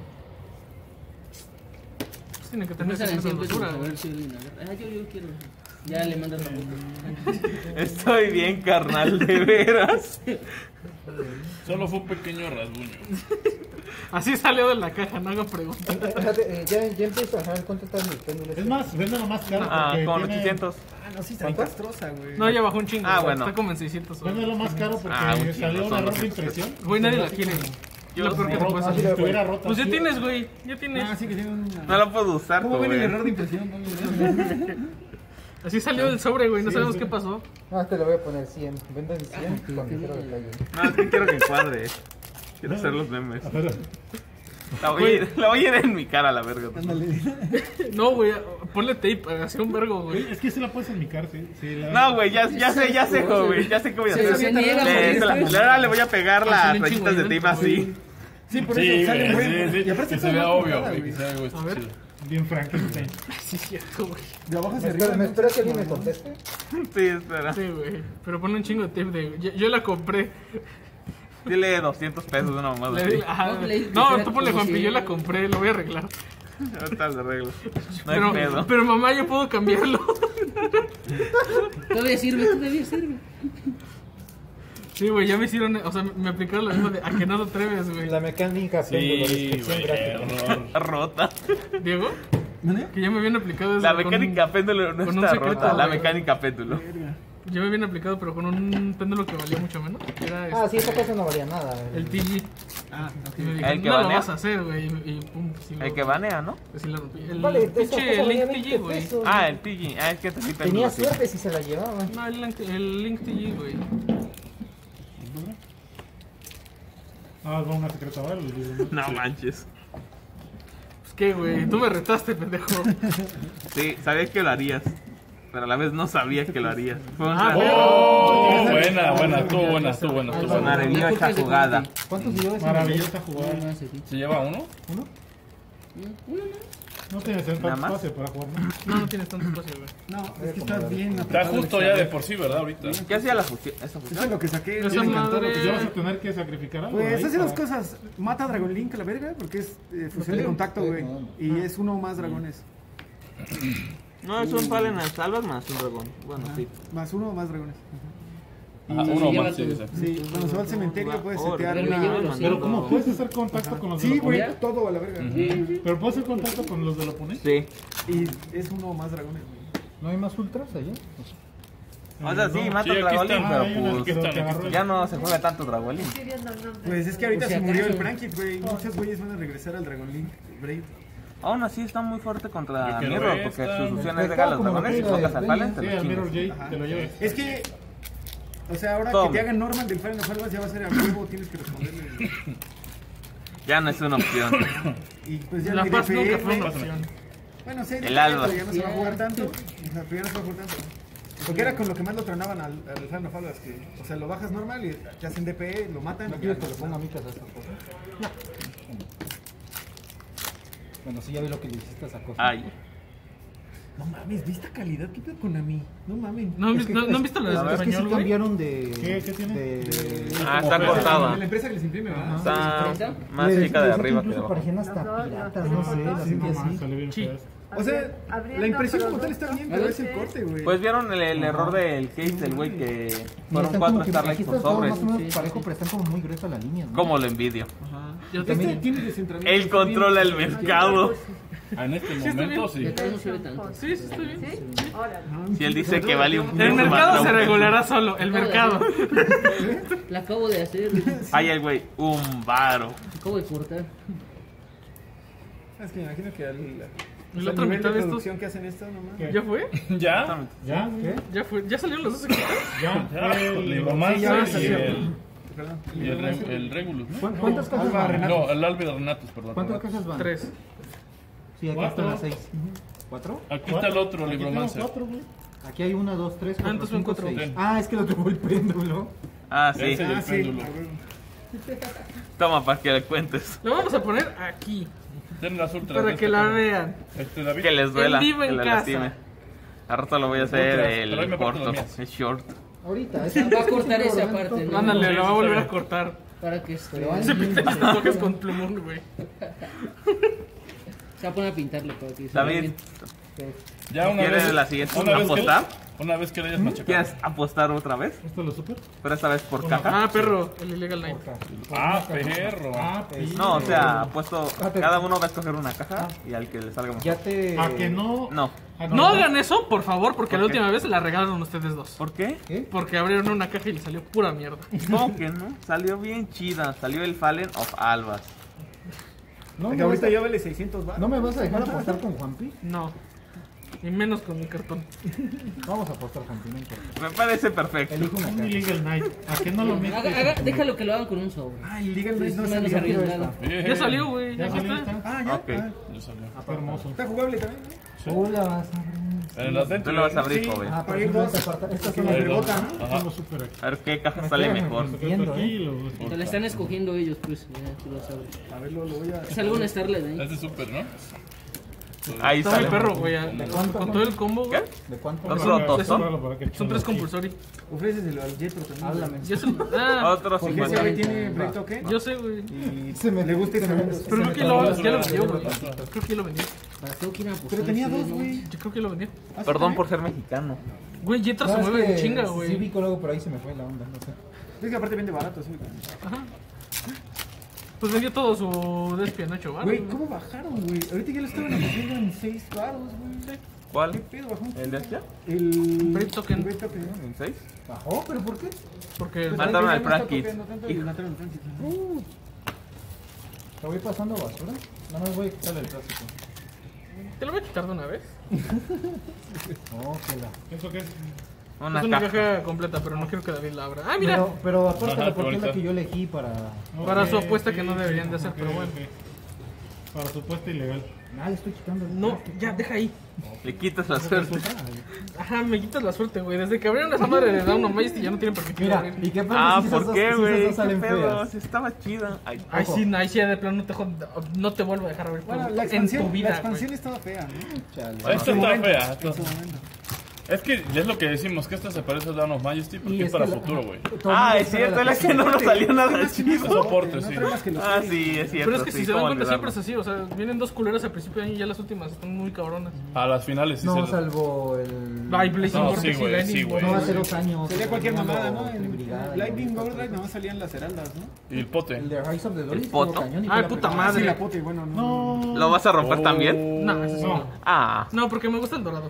Pues tiene que tener Empiezan en esa cien pesos basura, a güey. ver si alguien agarra. Ah, yo, yo quiero. Ya le mandas la foto. Estoy bien, carnal, de veras. Solo fue un pequeño rasguño. Así salió de la caja, no hago preguntas. Fíjate, eh, ya, ya empieza a saber cuánto está el péndulo. Es más, véndelo más caro. Ah, porque con tiene- ochocientos. Ah, no, sí, está bien castrosa, güey. No, ya bajó un chingo. Ah, güey, bueno. Está como en seiscientos. güey. Véndelo más caro porque Ah, un chingo, salió un son error de doscientos impresión. Güey, nadie la quiere. Yo Lo peor que te Rota, puede si hacer. estuviera rota. Pues ya sí. tienes, güey. Ya tienes. Ah, sí que tiene una... No lo puedo usar, ¿Cómo ven el güey. error de impresión? No, güey. Así salió del sobre, güey. No Sí, sabemos sí. qué pasó. Ah, te lo voy a poner cien. Venden cien con cero detalle. No, es que quiero que encuadre. Quiero hacer los memes. Pero- La voy, a ir, la voy a ir en mi cara a la verga. Ándale. No, güey. Ponle tape. Hacía un vergo, güey. Es que sí la puedes enmicar, sí. sí la- No, güey, ya, ya sé, ya sé, güey. Ya sé qué voy a Se- hacer. se niega por Le, esto. le- ahora le voy a pegar Hacen las un rayitas chingo de de tape así. Sí, por Sí, eso sale güey, bueno. sí, sí. Y aparte Que está se vea bien obvio, colorada, güey. güey. Que se vea algo A ver. chido. Bien Frankenstein. Sí, es cierto, güey. De abajo Me hacia espero, arriba. me ¿no? espero que alguien me conteste. Sí, espera. Sí, güey. Pero ponle un chingo de tape de. Yo, yo la compré. Dile doscientos pesos de una mamada. Le di- así. ajá. No, le- No, le- tú ponle como Juanpi. si- Yo la compré. Lo voy a arreglar. Ahorita lo arreglo. No hay Pero, pedo. pero mamá, yo puedo cambiarlo. Todavía sirve, todavía sirve. Sí, güey, ya me hicieron, o sea, me aplicaron lo mismo de a que no te atreves, güey. La mecánica péndulo, Sí, descripción güey, gráfica. error. Rota. Diego, ¿Mande? que ya me habían aplicado eso. La con- mecánica péndulo no con un está secreto, rota. La güey. mecánica péndulo. Ya me habían aplicado, pero con un péndulo que valía mucho menos. Era Ah, sí, este, esa cosa no valía nada. el T G. Ah, Y me ok. dijeron, ¿El que no lo banea? vas a hacer, güey. Y, y pum, sí lo, El que banea, ¿no? sí lo rompí. El Vale, esa pinche cosa valía Link T veinte G, güey. pesos. Ah, el T G. Ah, es que te sí péndulo. Tenía sí. suerte si se la llevaba. No, el Link, el Link T G, güey. Ah, va una secreta, ¿vale? No manches. Pues qué, güey. Tú me retaste, pendejo. Sí, sabías que lo harías. Pero a la vez no sabías que lo harías. Fue un Ah, tra- Oh, buena, buena, estuvo buena, estuvo buena. Estuvo buena. maravillosa jugada. ¿Cuántos videos? Maravillosa jugada. No, no sé, sí. ¿Se lleva uno? No tienes tanto ¿Nada más? espacio para jugar, ¿no? No, no tienes tanto espacio, güey. No, es que está bien Está apretado el justo ya examen. de por sí, ¿verdad? Ahorita. ¿Qué hacía la fusión? ¿Esa Eso fusión? es lo que saqué. Esa me encantó lo que madre- Pues yo- ya vas a tener que sacrificar algo. Pues ahí hace dos para- cosas. Mata a Dragon Link a la verga porque es eh, fusión de contacto, güey. Y es uno más dragones. No, es un palo en las salvas más un dragón. Bueno, sí. Más uno más dragones. Ajá, Sí, uno lleva más, sí, tu- exacto. Sí, cuando se va al cementerio puedes setear Pero me una... llevo los Pero ¿cómo puedes hacer contacto con los de Sí, la güey, oponente? todo a la verga. Pero puedes hacer contacto con los del oponente. Sí. Y es uno más dragones, güey. ¿No hay más ultras allá? O sea, sí, No. mata Sí, al aquí dragón, están. Ah, hay unas pero que pues te agarró el- ya no se juega tanto dragón. Estoy viendo el nombre. Pues es que ahorita Por si se murió acaso. el Brankit, güey. Muchos güeyes van a regresar al Dragon Link Brave. Aún así está muy fuerte contra Porque Mirror, lo porque restan. su fusión es Está de a los como dragones y la tocas al de Fallen, te Sí, los al Mirror chingas. J te lo llevas. Es que... O sea, ahora Toma. que te hagan normal del Final Fantasy ya va a ser a huevo, tienes que responderle. Ya no es una opción. Y pues ya La no hay paz nunca D P fue M. una opción. Bueno, sí, El alba. pero ya no se va a jugar tanto. O sea, pero ya no se va a jugar tanto. Porque era con lo que más lo tronaban al, al Final Fantasy, que, o sea, lo bajas normal y te hacen D P E, lo matan. No y quiero ya que le no ponga a mi casa esta cosa. Bueno, sí, ya vi lo que le hiciste a esa cosa. Ay. No mames, ¿viste calidad? ¿Qué pedo con Ami? No mames. ¿No, han Es vis- que- no, ¿no han visto la de Es que sí español, güey? cambiaron de... ¿Qué? ¿Qué tiene? de- Ah, está De cortada. la empresa que les imprime, ¿verdad? Está más Le- chica de le sé que arriba que de incluso abajo. parecían hasta Los dos, piratas, los no sé, dos. las Sí, sentí mamá, así. sale bien Sí. feas. O sea, Abriendo la impresión como tal productos. está bien, pero es el Sí. corte, güey. Pues vieron el, el error del case del güey que Mira, fueron están cuatro como que- Starlight aquí por está todo sobres. más o menos Sí, sí, parejo, sí. pero están como muy gruesas las líneas, ¿no? Como lo envidio. Yo Este también. tiene descentramiento. Él controla el mercado. Ah, en este está momento bien. sí. De acá no se ve tanto. Sí, sí, está bien. ¿Sí? Órale. Si él dice que vale un El un mercado más, se no. regulará solo, el mercado. La acabo de hacer. Ay, el güey, un varo. acabo de cortar. Es que me imagino que al, ¿Y o la sea, otra el nivel mitad de de estos? producción que hacen esto, nomás. ¿Ya fue? ¿Ya? ¿Ya? ¿Qué? ¿Ya fue? ¿Ya salieron los dos secretos? Ya. Ya, Fue el Libromancer Sí, ya y salió. el, Perdón. y el, Re- el Regulus, ¿no? ¿Cuán- ¿Cuántas cajas Alba van? Renato. No, el Albi de Renatus, perdón. ¿Cuántas cajas van? Tres. Sí, acá Cuatro. están las seis. ¿Cuatro? Aquí está el otro Aquí tenemos Libromancer. cuatro, güey. Aquí hay una, dos, tres, cuatro, entonces son cinco, cuatro. seis. Sí. Ah, es que el otro fue el péndulo. Ah, sí. Ese y el Ah, sí. péndulo. a huevo. Toma para que le cuentes. Lo vamos a poner aquí. Tienen las ultras. Para de que esta la cara. vean. Este, David. Que les duela, En vivo que en les casa. lastime. A rato lo voy a hacer Ultras, pero ahí me el parto corto, las mías. el short. Ahorita. Va a cortar esa parte, ¿no? Ándale, lo va a volver a cortar. Para que este, Pero hay- Se pinta los tatuajes con plumón, güey. se va a poner a pintarle para que se vea David, bien. Ya una ¿quieres vez. la siguiente una vez que- apostar? Una vez que le hayas machacado. ¿Quieres apostar otra vez? ¿Esto lo super? Pero esta vez por caja. Ah, perro, el Illegal Night. Ah, perro. Ah, pues. No, o sea, apuesto. Ah, te- Cada uno va a escoger una caja y al que le salga mejor. Ya te... A que no. No. a que No hagan eso, por favor, porque ¿Por la qué? última vez se la regalaron ustedes dos. ¿Por qué? ¿Qué? Porque abrieron una caja y le salió pura mierda. ¿Cómo que no? Salió bien chida. Salió el Fallen of Albas. ¿No Que me, vas ahorita a, ya vale seiscientos baros. ¿No me vas a dejar apostar con Juanpi? No. Y menos con mi cartón. Vamos a apostar, Juanpi, no importa. Me parece perfecto. Elijo una Un caja. Illegal Night. ¿A que no lo metes? Haga- haga- déjalo que lo hagan con un sobre. Ah, Illegal Night Es no menos salió. arriesgado. Bien. Ya salió, güey. Ya Ya salió está. esta. Ah, ya. Ok. Ah, Ya salió. Está hermoso. está jugable también, ¿no? Tú la vas a abrir. En el adentro. Tú lo vas a abrir, Sí. joven. Ah, pero Ahí no dos. te aparta- Estas Que son me las Ahí dos. rebota, ¿no? Ajá. Tengo super aquí. A ver qué caja sale mejor. Entiendo, ¿eh? Aquí lo- Te la están escogiendo ellos, pues. Ya tú lo sabes. A ver, lo, lo voy a... Es algo en Starlight ahí. Este es súper, ¿no? Ahí Está muy sale. perro, güey. cuánto? Con todo el combo, güey. ¿De cuánto? Dos Son- rotos, son- ¿no? Para que Son echemos tres aquí. compulsory. Ofréceselo al Jetro también. Háblame. Ya se Ah, Otros Porque ese cincuenta. güey tiene proyecto qué? yo sé, güey. Y Se me le gusta se ese me- mundo. se Pero me creo que trabó lo, la ya lo suerte. vendió, güey. Creo que ya lo vendió. Para tengo que ir a apostar. Pero tenía ustedes, dos, ¿no? güey. Yo creo que lo vendió. Perdón por ser mexicano. Güey, Jetra No, se es mueve que en chinga, Sí, güey. vi luego, pero ahí se me fue la onda. No sé. Es que aparte vende barato, sí. Ajá. Pues vendió todo su despia en ocho baros. Güey, ¿cómo bajaron, güey? Ahorita ya lo estaban ofreciendo en seis baros, güey. ¿Qué ¿Cuál? pedo? Bajó un ¿El de este? El... Brave Token. el Brave Token, ¿no? ¿En seis? ¿Bajó? ¿Pero por qué? Porque Pues Mataron ahorita al ya no está Frank Kidd. copiando tanto y Hijo. mataron al Frank Kidd. ¿Te voy pasando basura? No me voy a quitarle el plástico. te lo voy a quitar de una vez. Oh, que la... ¿Eso qué es? Una Es una caja. caja completa, pero no quiero que David la abra. Ah, mira. Pero, pero apártala Ajá, porque es la ahorita. que yo elegí para... Para su Ok, apuesta que sí, no sí, deberían de hacer, ok, pero bueno. ok. Para su apuesta ilegal. Ah, le estoy quitando el No, plástico. ya, deja ahí. Le quitas la suerte. Ajá, me quitas la suerte, güey. Desde que abrieron esa madre de Down of Majesty ya no tienen permitido Mira, abrir. ¿y qué pasa Ah, si esas ¿por dos- qué, si esas güey? dos ¿Qué salen pedo? feas? Si estaba chida. Ay, Ay, Ojo. sí, ahí sí, de plano no te, jod- no te vuelvo a dejar abrir Bueno, todo la en expansión, tu la vida, expansión güey. estaba fea, ¿no? Chale. Esta está momento, fea. En su momento. Es que ya es lo que decimos, que esta se parece a Dawn of Majesty porque Y es es para que la- futuro, güey. todo el Ah, mundo es espera cierto, la es que no nos salió nada chido. Soporte, No sí. trae más que los Ah, seis. sí, es cierto. Pero es que sí, si se dan ¿cómo cuenta siempre es olvidarlo? así, o sea, vienen dos culeras al principio de año y ya las últimas están muy cabronas. A las finales sí No, se... salvo el... Ay, Blazing No, Vortex sí, y güey, Lightning sí, güey. No, Bolt. hace dos años. Sería cualquier mamada, ¿no? En Brigada, Lightning ¿no? Gold Ride nada más salían las heraldas, ¿no? Y el pote. El de Rise of the Doris. ¿El poto? estuvo cañón y Ay, fue la puta primera. Ah, sí, madre. la puta, y bueno, no. No. ¿Lo vas a romper también? No, ese sí no. Ah. No, porque me gusta el dorado.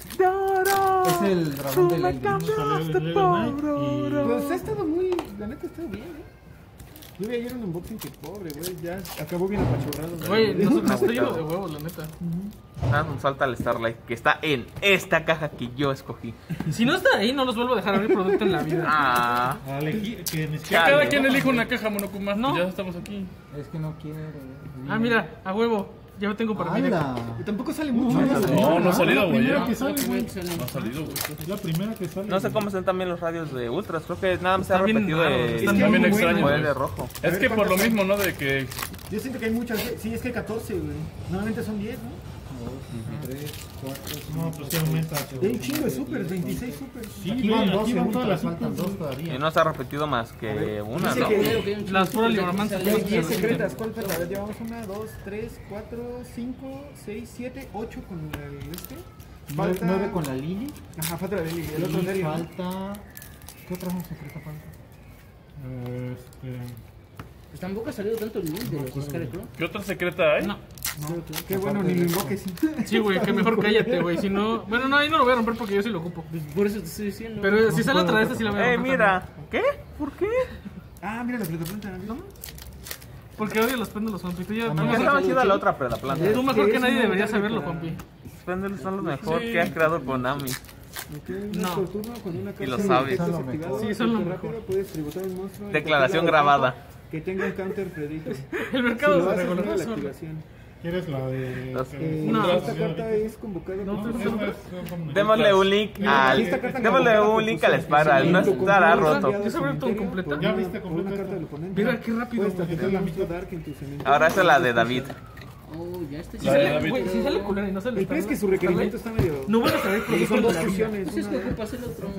Es el dragón de Lightning. Salió el Illegal Night Pues ha estado muy. La neta ha estado bien, ¿eh? Yo vi ayer un unboxing que pobre, güey. Ya acabó bien apachurrado. Güey, no, no estoy agüitado. lleno de huevos, la neta. Ah, un salta al Starlight, que está en esta caja que yo escogí. Si no está ahí, no los vuelvo a dejar abrir producto en la vida. Ah. y... A elegir- que ni Que siquiera... cada quien elija una caja, Monokuma. No. Ya estamos aquí. Es que no quiere... Ah, mira, a huevo. Ya lo tengo para mí. ¡Hala! Y tampoco sale mucho. No, ¿no? no, No, no ha salido, La güey. primera ya. que sale, güey. No ha salido, güey. Es la primera que sale. No sé cómo están también los radios de Ultras. Creo que nada más se ha Están bien repetido raros, de. están Es que bien muy extraños, Fue bueno. de rojo. Es que por lo mismo, ¿no? De que... Yo siento que hay muchas. Sí, es que hay catorce, güey. Normalmente son diez, ¿no? tres, cuatro, No, pues sí aumenta. Y hay un chingo de supers, veintiséis supers. Sí, Aquí güey, van aquí doce, van ahorita todas las faltan dos Y todavía. no se ha repetido más que una, Dice ¿no? que Las puras libromanzas. hay diez secretas. ¿Cuál falta? A ver, llevamos una, dos, tres, cuatro, cinco, seis, siete, ocho con el este. Nueve, Falta... nueve con la Lily. Ajá, falta la Lily. El otro Y serio. ¿no? falta... ¿Qué otra secreta falta? Este... Pues tampoco ha salido tanto el link de los Oscar, creo. ¿Qué otra secreta hay? No. Qué bueno, ni lo invoques. Sí, güey, que mejor cállate, güey. Si no. Bueno, no, ahí no lo voy a romper porque yo sí lo ocupo. Por eso te estoy diciendo. Pero si sale otra de estas, sí la voy a Eh, romper. mira. ¿Qué? ¿Por qué? Ah, mira la plataforma. ¿no? Porque odio los péndulos, Juanpi. Tú, ya, tú, Ya mejor, estaba chida la otra planta. tú mejor que nadie deberías saberlo, Juanpi. Los péndulos son los mejor que ha creado Konami. No. Y lo sabes. Sí, son lo rápido, mejor. puedes tributar un monstruo en Declaración cualquier lado grabada. que tenga un counter predictor. El Si mercado lo se haces reguló fuera de la solo. activación. ¿Quieres la de...? Los- Eh, No. Esta carta es convocada No, por- tú- Esa es- son- Démosle un link al. Démosle un link al Spiral. No estará roto. ¿Ya se abrió todo completo? ¿Ya viste por una completo carta del esto? oponente. Mira qué rápido. Puedes tarjetear la mitad Dark en tu cementerio. Ahora esa es la de David. Oh, ya está. Si La de sale, David. güey, si sale culero y no sale El pez es que su requerimiento está medio... no vuelvas a ver Y producto son en dos la vida. fusiones. Pues es que una- ocupas el otro.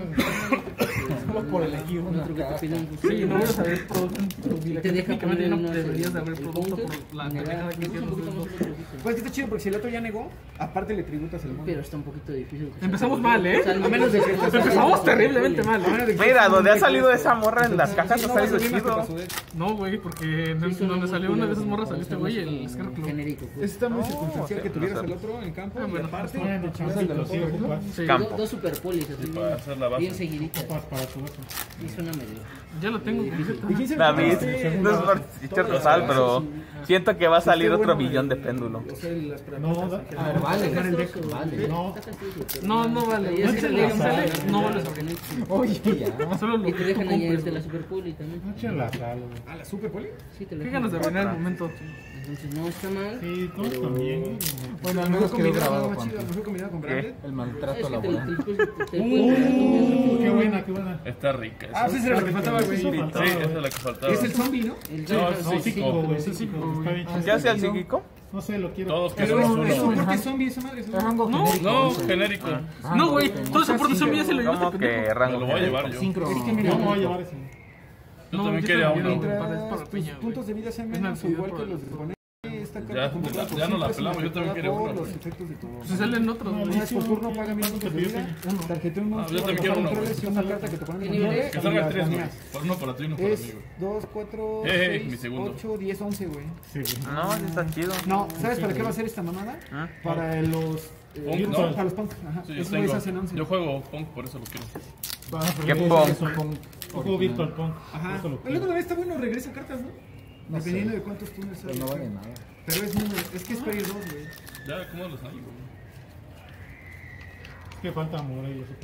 Solo por elegir una Otro que te piden Sí, no vuelvas a ver producto en tu vida. Te deja Técnicamente poner no una deberías de el haber producto counter, por la negar. pendejada que Me gusta hicieron un los poquito dos. más el producto. Pues que está chido porque si el otro ya negó, aparte le tributas el mono. Pero está un poquito difícil. que Empezamos salga. mal, ¿eh? Salga- A menos de que- Empezamos terriblemente mal. ¿eh? Mira, donde ha salido esa morra en las cajas ha salido chido. No, güey, porque en Sí, son donde muy salió una de esas culeros, morras o salió sea, este güey, no es el como Scarecrow. genérico. pues. Está muy No, circunstancial ok, que tuvieras no sé. al otro en campo Ah, y bueno, aparte Bueno, le chance chingas de el los otro. ocupas. Sí, Campo. do- dos super polis así. para hacer la base. Bien seguiditas. Ocupas para tu otro. Y suena medio. Ya lo tengo completo. ¿Y quién se David, este- no es por echar sal, pero siento que va a salir otro billón de péndulo. O sea, las No, da- A ver, vale. Vale. No. No, no vale. Y No, ese si le- sale, no vale sobre él. Oye, ya. Solo lo Y te que tú dejan añadirte compres. la super poli también. No echen la sal, güey. ¿A la Super Poli? Sí, te lo Qué dejan. ganas de arruinar el momento. Entonces no está mal. Sí, todos también. güey. Bueno, al Mejor menos quedó combinado, grabado, más Juan. chido, mejor combinado con Branded. El maltrato Es que te, laboral. te, te, te, te Uh, qué buena, qué buena. Está rica. Ah, esa. sí, era la que faltaba, güey. Sí, esa es la que faltaba. Es el zombie, ¿no? El No, no, es No, psíquico, güey. Sí, Psíquico. güey. Está bien chido. ¿Qué hace el psíquico? No sé, lo quiero. Todos Pero queremos es uno. soporte zombie esa madre. Es ¿no? rango No, genérico. No, dice. genérico. Ah, No, güey, ok. todo ese soporte zombie ya se lo llevó ¿Cómo este que pendejo. Me rango lo voy a llevar yo. Sincro. Es que Yo mira, me voy a llevar ese. Yo No, también yo quería también uno. quiero. mientras Para- para tus piña, güey. puntos de vida sean Es una menos o actividad igual que por- los de oponente, esta Ya, carta como ya- por ya no la siempre pelamos, yo también quería por uno, los güey. efectos de tu Se salen otros, No, güey. Una vez por turno paga mil puntos de vida, tarjeta un Ah, monstruo, yo también quiero bajar uno, un güey. tres y una carta que te ponen en ¿Qué nueve nivel? Que y salgan las tres, güey. baneas. Por uno para ti y uno para mí, Es güey. dos, cuatro, Eh, mi seis, segundo. ocho, diez, once, güey. Sí, güey. No, sí está chido. No, ¿sabes para qué va a ser esta mamada? ¿Ah? Para los... Punk, eh, no. Para los punk, ajá. Sí, yo Esos güeyes hacen tengo. once. Yo juego punk, por eso lo quiero. Ah, pero ¿Qué ese punk? es un punk. Yo juego Virtual Punk. Ajá. Por eso lo El quiero. otro también está bueno, regresa cartas, ¿no? No Dependiendo sé. de cuántos túneles Pero hay. no vale nada. Pero es número, es que es Perry dos, güey. Ya, ¿cómo los hay, güey? Es que falta amor ahí. Eso.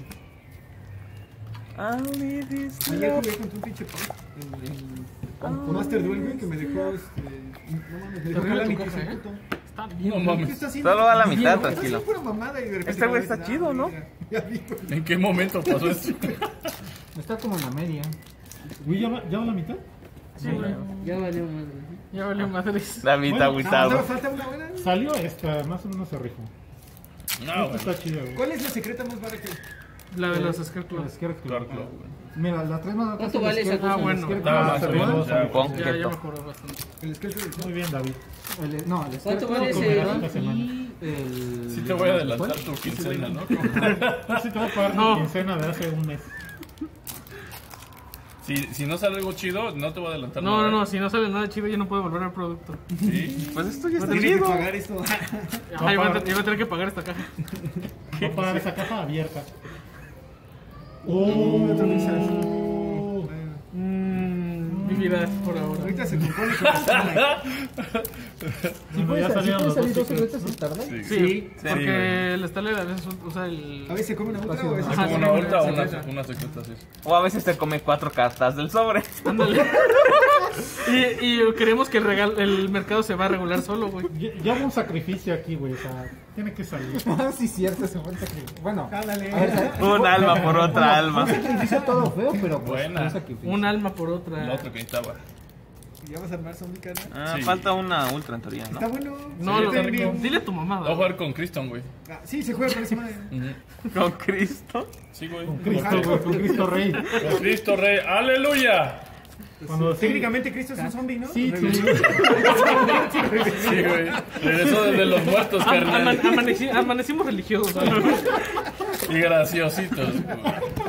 Only this Ayer love. jugué contra un pinche punk. En, en, con Master Duel, güey, que me dejó, este... No mames, me dejó Terrible Calamity, tu caja, ese ¿eh? puto. Está No bien. ¿Qué mames. está haciendo? Solo a la mitad, Está tranquilo. haciendo pura mamada y de repente... Este güey dices, está ah, chido, ¿no? mira, ya vi, güey. ¿En qué momento pasó esto? Está como en la media. Güey, ¿ya va, ¿ya va la mitad? Sí, güey. Ya valió madre. Ya valió madres. David Bueno, No, agüitado. solo falta una buena. Salió esta, más o menos se rifó. No, Esta güey. está chida, güey. ¿Cuál es la secreta más barata? La de los Scarecrow. La Scarecrow. Claro, claro, güey. Mira, la tres más ¿Cuánto vale esa cosa? Ah, bueno. Estaba más o menos, ya, Punk, Ya, ya quieto. mejoró bastante. El esqueleto del Muy bien, David. El, no, el ¿Cuánto Scarecrow vale con ese? el- Esta semana. y el... Sí te voy a adelantar tu quincena, ¿no? Sí te voy a pagar No. mi quincena de hace un mes. Si, si no sale algo chido, no te voy a adelantar No, nada. no, no, si no sale nada chido, yo no puedo volver al producto. Sí. Pues esto ya está Tienes que chido. pagar esto. Ajá, yo voy a tener- yo voy a tener que pagar esta caja. Voy a pagar esa caja abierta. Uh, otro Lisa. Oh. Bueno, Mmm, mi vida por ahora. ahorita se compone con esta. ¿Sí Bueno, ya puedes, sí salieron puedes los salir dos dos secretos. secretos sin tardar? Sí. Sí, Sí, porque güey. el Starlight a veces usa el... A veces se come una ultra o a veces Es Ajá, como sí, una sí, vuelta o sí, una, sí. una secreta, sí. O a veces te come cuatro cartas del sobre. Ándale. y, y queremos que el, regal, el mercado se va a regular solo, güey. Ya, ya hubo un sacrificio aquí, güey. O sea, tiene que salir. Ah, sí, cierto, se fue el sacrificio. Bueno, Ándale. a ver, ¿sabes? Un alma por otra alma. Un sacrificio todo feo, pero pues Buena. un sacrificio. Un alma por otra. La otra que necesitaba. Ya vas a armar zombie, cara. Ah, Sí. falta una ultra en teoría, ¿no? Está bueno. No, Sí, lo, está bien. dile a tu mamá. Voy a jugar con Criston, güey. Ah, sí, se juega con esa madre. Ujú. Con Cristo. Sí, güey. Con Cristo, güey. Con Cristo Rey. Con Cristo Rey. ¡Aleluya! Cuando sí- Técnicamente Cristo es un zombie, ¿no? Sí, sí. Sí, güey. Regresó desde los muertos, Am- carnal. ama- amaneci- amanecimos religiosos. ¿no? Y graciositos, güey.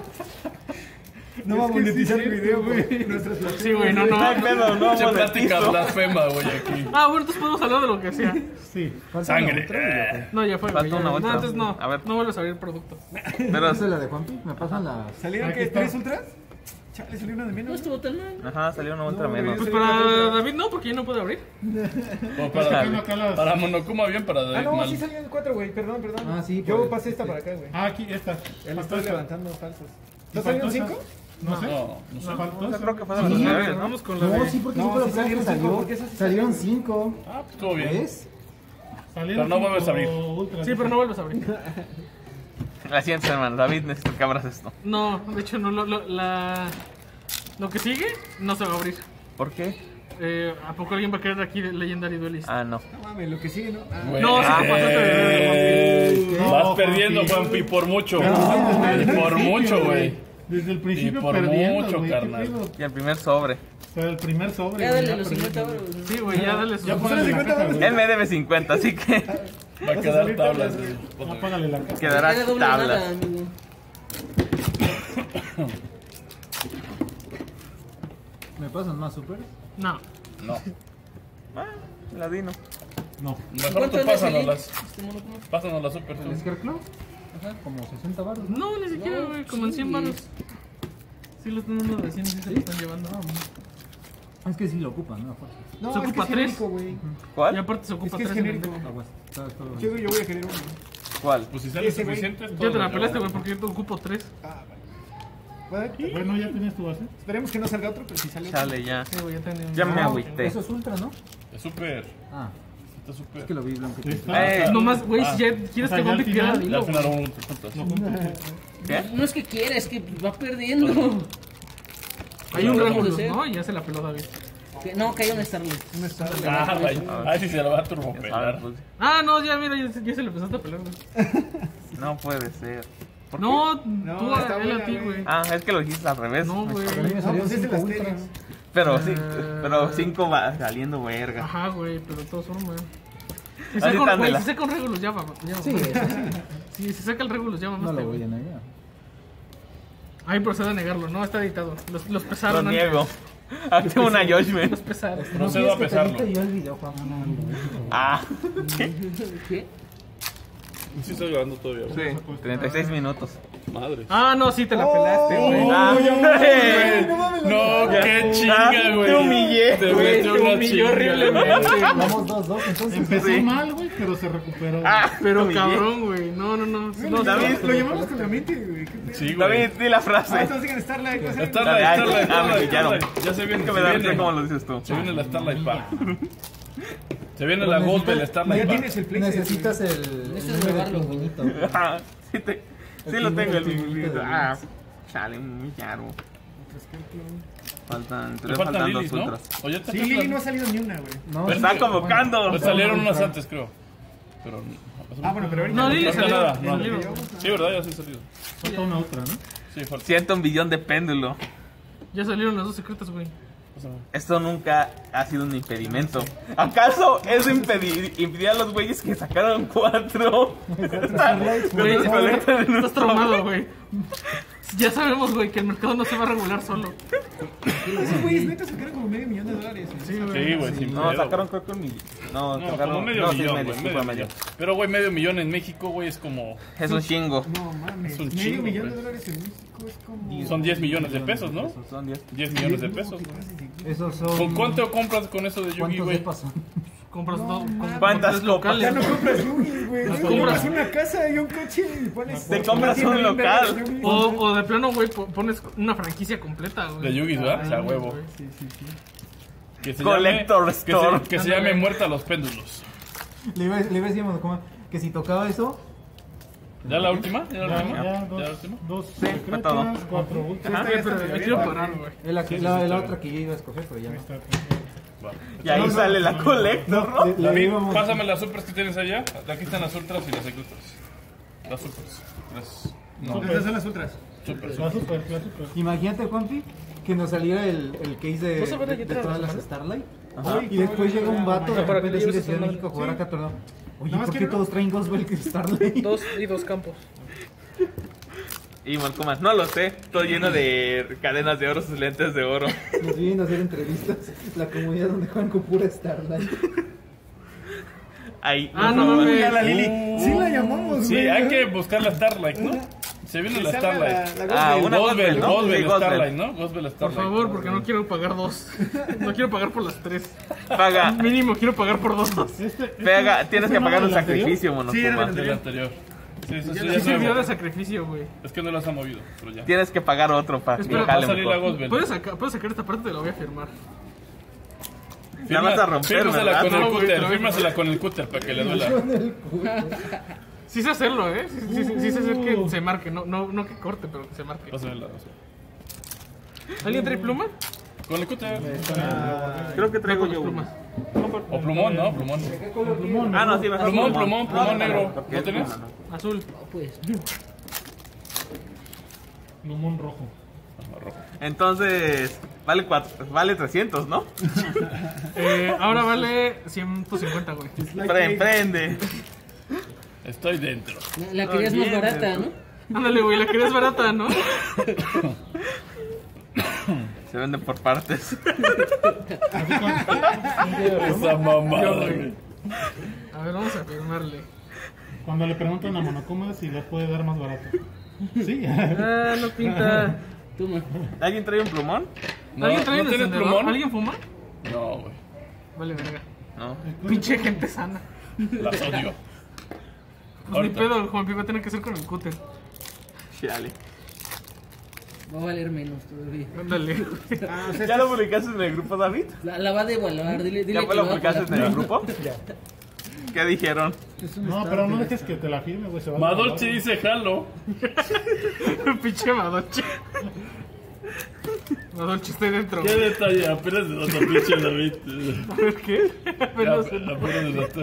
No va a monetizar el video, güey. Nuestras plataformas. Sí, güey, no, no. No hay pedo, no Mucha plática monetizo. blasfema, güey, aquí. Ah, bueno, entonces podemos hablar de lo que sea. Sí. Sangre. Eh. No, ya fue. Falta güey, ya. una otra. No, entonces no. A ver. No vuelves a abrir el producto. Pero ¿Esa es la de Juanpi? ¿Me pasan las...? ¿Salieron Aquí qué? está. ¿Tres ultras? Chale, salió una de No menos. estuvo tan mal. Ajá, salió una otra No, menos. Pues para David no, porque ya no puede abrir. O Pues para, sacando acá las- para Monokuma bien, para Ah, David no, mal. sí salieron cuatro, güey. Perdón, perdón. Ah, sí, Yo pues, pasé esta este. para acá, güey. Ah, aquí, esta. Ya le Faltó estoy esta. levantando falsos. ¿Y ¿No salieron faltó cinco? esta? No sé. No, no sé. ¿Faltó Yo creo que fue de Sí, los ya, nueve, ¿no? Vamos con la No, de... sí, porque No, sí fue sí la primera salieron que cinco, salió. porque esas sí Salieron salieron. cinco. Ah, pues estuvo bien. ¿Ves? Salieron Pero no vuelves a abrir. cinco ultras. Sí, pero no vuelvas a abrir. La siguiente semana, David, necesito que abras esto. No, de hecho, no, lo, lo, la... lo que sigue no se va a abrir. ¿Por qué? Eh, ¿A poco alguien va a querer aquí Legendary Duelist? Ah, no. No mames, lo que sigue, ¿no? Ah, Güey. No, sí, Ah, pasaste de- Eh, Vas perdiendo, Juanpi, por mucho. Y por mucho, güey. Desde el principio Y por perdiendo, mucho, güey. ¿Qué carnal. pedo? Y el primer sobre. O sea, el primer sobre. Ya güey, dale los perdiendo, cincuenta güey. euros. Sí, güey, ya dale sus... Ya págale la caja, güey. Él me debe cincuenta, así que Va a quedar tablas. Ya págale la caja. quedará Era doble nada, tablas. amigo. ¿Me pasan más super? No. No. Ah, ladino. No. Mejor ¿Cuánto tú anda ese pásanoslas. link? Este Monokuma. Pásanoslas super tú. ¿El Scarecrow? Ajá, como sesenta baros. No, ni siquiera, güey, como en cien baros. Sí, los están dando de cien y sí se lo están llevando. Es que sí lo ocupan, ¿no? Fuerza. No, Se es que ocupa es tres. genérico, güey. Y ¿Cuál? aparte se Es ocupa que es tres en el genérico. deck. Aguas. Está todo Yo, yo voy a querer uno. ¿Cuál? Pues si sale Ese, güey. suficiente. es Ya todo te la lo que pelaste, vamos. güey, porque yo te ocupo tres. Ah, vale. Bueno, Bueno, ya tenías tu base. esperemos que no salga otro, pero si sale otro. Chale, ya. Sí, güey, ya tenía un- Ya me Ah, agüité. Eso es ultra, ¿no? Es super. Ah, Está super. es que lo vi blanco. Ahí está. Eh, Nomás, güey, Ah. si ya quieres O sea, que ya al Gombi final- queda Ya dilo, al final güey. hubo un punto. ¿Qué? No es que quiera, es que va perdiendo. Hay un ¿Cómo Regulus, de ser? ¿no? Y ya se la peló David. Que- No, que hay un Starlight. Ah, vaya. Ah, sí se lo va a A ver, turbopelar. pues, Ah, no, ya, mira, ya, se- ya se le empezaste a pelar, güey. no puede ser. ¿Por qué? No, No, tú a está él buena, a ti, güey. güey. Ah, es que lo dijiste al revés. No, güey. A mí me No, salieron pues es de cinco las ultras. teles. Pero sí, Eh. pero cinco va saliendo verga. Ajá, güey, pero de todos formas. Si Así saca, están un, de güey, la- si saca un Regulus, ya va. Ya va. Sí, eso sí. Sí, si saca el Regulus, ya va No más. lo te, voy güey. a negar. Ay, procedo a negarlo, no, está editado. Los, los Lo pesaron. antes. niego. Activo una Judgment. Los pesaron. Procedo a pesarlo. Yo el video, Juan. Ah, ¿Qué? Sí estoy grabando todavía. güey. sí, treinta y seis minutos. Madre. Ah, no, sí, te la pelaste, güey. Ah, No, qué chinga, güey. Te humillé, Te güey, metió te una humilló chinga, horriblemente. güey. Vamos dos, dos, entonces. Empezó Sí. mal, güey, pero se recuperó. Ah, Pero te humillé. cabrón, güey. No, no, no. No, David, Lo llamamos con la mente, güey. ¿Qué pedo? Sí, güey. David, di la Ah, frase. entonces digan Starlight. ¿cómo se llama? Starlight, Ay, Starlight, ah, me Starlight, pillaron. Starlight. Ya se viene, Que me se da viene. risa cómo lo dices tú. Se viene la Starlight Pack. Se viene la Gold del Ya Starlight Pack. tienes el Play. Necesitas el, el Necesitas número de grabarlo, tu güey. infinito. Ah, sí, te, sí El lo tengo el timbre, el mi- timbre Ah, de chale, muy caro. Faltan, Le todavía faltan faltan dos Lilies, ¿no? ultras. O ya te Sí, Lili no ha salido ni una, güey. No, Me sí, están bueno, convocando. Pues salieron unas antes, creo. Pero. Ah, bueno, pero ahorita. No, Lili No salió. nada, no. Salió. Sí, ¿verdad? Ya se ha salido. Falta una otra, ¿no? Sí, falta. Siento un billón de péndulo. Ya salieron las dos secretas, güey. Esto nunca ha sido un impedimento. ¿Acaso eso impedir, impedir a los güeyes que sacaron cuatro? Güey, estás traumado, güey. Ya sabemos, güey, que el mercado no se va a regular solo. Esos güeyes neta sacaron como medio millón de dólares. güey. Sí, güey. Sí, güey, sin No, pedo. sacaron creo que un millón. No, No, sacaron como medio no, sí, millón, medio, güey, disculpa, medio medio. millón. Pero, güey, medio millón en México, güey, es como... Es un chingo. No mames. Es un Medio chingo, millón de güey. dólares en México es como. Son diez millones de pesos, ¿no? Son diez. diez millones de pesos, güey. Esos son. ¿Con cuánto compras con eso de Yugi, ¿Cuántos güey? depas son? Compras dos. compras ¿Cuántas tres copas? Ya locales, no güey. compras Yugi, güey. Las Compras compras. una casa y un coche y pones. Te compras una un tienda bien local. verga de Yugi. O, o de plano, güey, po- pones una franquicia completa, güey. De Yugi, ¿verdad? O sea, huevo. Güey, Sí, sí, sí. Que se Collector llame, Store. Que se, que se llame Muerta a los Péndulos. Le iba, le iba a decir a Monokuma que si tocaba eso. ¿Ya la última? ¿Ya la Ya, última? ya, ¿Ya la dos, última? dos fue todo. secretas, cuatro ultras. Güey, pero me quiero parar, güey. Es la, que, Sí, sí, la, sí, la está otra que yo iba a escoger, pero ya Ahí no. está. Va. Y ahí sale la Collector, ¿no? Le- le David, íbamos- pásame las supers que tienes allá. Aquí están las ultras y las secretas. Las supers. Las... No, Esas son las ultras. supers. La super, la super. Imagínate, Juanpi, que nos saliera el, el case de, ¿Vas a ver de, allá de atrás, todas las hermano? Starlight. Ajá. Y después llega un vato de Para que repente lleves de esa Ciudad de madre. México a jugar acá torneo. Oye, Nada más ¿por que qué no- todos traen Ghostbelk Starlight? Dos y dos campos. Y Marcomas, no lo sé. Todo lleno de cadenas de oro, sus lentes de oro. Nos vienen a hacer entrevistas. La comunidad donde juegan con pura Starlight. Ahí. Ah, no mames. Ya la Lili. Sí la llamamos, Sí, güey. hay que buscar la Starlight, ¿no? Se viene la Que salga Starlight. la- la Ah, Goldbell. una Goldbell, Goldbell, ¿no? Goldbell, Sí, Goldbell. Starlight, ¿no? Goldbell, Por Starlight. favor, porque no quiero pagar dos. No quiero pagar por las tres. Paga, Mínimo quiero pagar por dos. Este, este- pega, tienes este que pagar no un del anterior. sacrificio, Sí, era Monokuma. Del anterior. Sí, eso sí, Sí ya sirvió de sabemos. sacrificio, güey. Es que no las ha movido, pero ya. Tienes que pagar otro para que Espera, Va a jale salir la mejor. Goldbell. ¿Puedes sacar, puedes sacar esta parte? Te la voy a firmar. La vas a romper, Fírmasela ¿verdad? con el No, güey, cúter, te la- fírmasela con el cúter para que le duela. Sí sé hacerlo, ¿eh? Sí, sí, sí, sí sé hacer que se marque. No, no, no que corte, pero que se marque. Pásame la razón. ¿Alguien trae pluma? Con el cúter. Creo que traigo Con yo las uno. plumas. O plumón, ¿no? Plumón. Ah, no, sí, mejor Plumón, plumón, plumón negro. Porque ¿No es tienes? pluma, ¿no? Azul. No, pues. Plumón rojo. Entonces, vale cuatro, vale trescientos, ¿no? Eh, ahora vale ciento cincuenta, güey. Pre- Prende. Estoy dentro. La, la querías más bien, barata, ¿no? ¿no? Ándale, güey, la querías barata, ¿no? Se vende por partes. Esa mamada, güey. A ver, vamos a firmarle. Cuando le preguntan a Monokuma si les puede dar más barato. Sí. Ah, no pinta. Toma. ¿Alguien trae un plumón? No, ¿Alguien trae ¿no un tienes encendedor? plumón? ¿Alguien fuma? No, güey. Vale, verga. No. Pinche gente sana. Las odio. Pues ni Ahorita. pedo, Juanpi, va a tener que ser con el cúter. Chale. Va a valer menos todavía. Ándale. Ah, o sea, ¿Ya lo publicaste en el grupo, David? La, la va a devaluar. Dile, dile ¿Ya que fue lo lo va a publicaste pagar. en el grupo? ¿Qué dijeron? No, pero no dejes que te la firme, güey. Se va a Madolche dice jalo. Pinche Madolche. Madolche, estoy dentro. ¿Qué detalle? Apenas de nota, pinche David. A ver, ¿qué? Ya, Apenas- apenas de nota.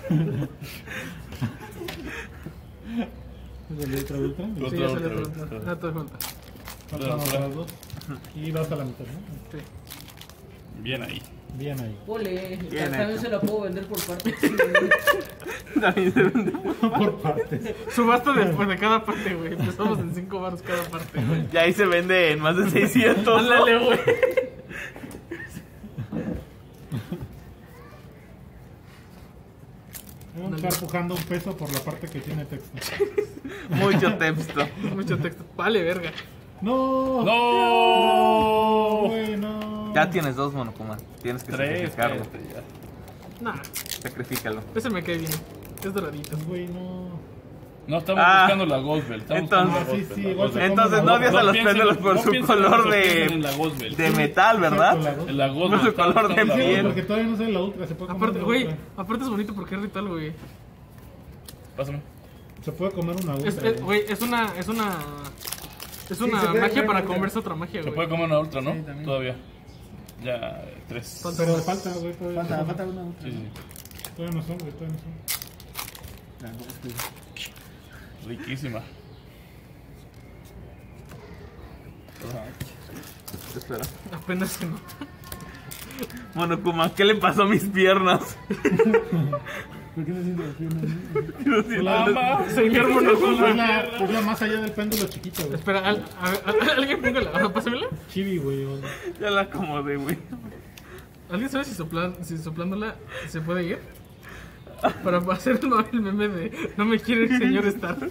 ¿El de ultra ultra? Sí, Otra, ya otra, salió otra. otra. Ah, todo falta. Faltan otras dos. Y vas a la mitad, ¿no? Sí. Bien ahí. Bien ahí. Ole, Bien también hecho. se la puedo vender por partes. También se vende. Por partes. Subasta después de cada parte, güey. Empezamos en cinco baros cada parte, güey. Ya ahí se vende en más de seiscientos. ¿no? Ándale, güey. Vamos a estar empujando un peso por la parte que tiene texto. Mucho texto. Mucho texto. Vale, verga. ¡No! ¡No! Güey, no. Ya tienes dos, Monokuma. Tienes que Tres, sacrificarlo. espérate, ya. Nah, Sacrifícalo. ese me cae bien. Es doradito. Güey, no. No, estamos Ah. buscando la Gospel. Estamos Entonces- buscando la Ah, sí, Gospel, sí, la igual Gospel. se Entonces no odias a los piensen- péndulos por no su piensen en color eso, piensen en la de, Gospel. de metal, ¿verdad? En la Gospel. No su color de estamos en la piel. Porque todavía no sé la ultra. Se puede comer Aparte, una güey, ultra. aparte es bonito porque es ritual, güey. Pásame. Se puede comer una ultra. Es, es- güey, es una, es una, es una se puede magia comer para una comerse otra magia, Se güey. puede comer una ultra, ¿no? Sí, también. Todavía. Ya, eh, tres. Falta Pero más. falta, güey. Todavía, Falta, falta una ultra. Sí, sí. todavía no son, güey. Todavía no son. La Goldbell. Riquísima. Espera. Apenas se nota. Monokuma, ¿qué le pasó a mis piernas? ¿Por qué no siento las piernas? Mamá. Señor Es Monokuma. la, es la más allá del péndulo chiquito, güey. Espera, al- a ver, a- alguien póngala, pásamela. Chibi, güey. o- Ya la acomodé, güey. ¿Alguien sabe si, soplan, si soplándola se puede ir? Para hacer el el meme de no me quiere el señor Stark.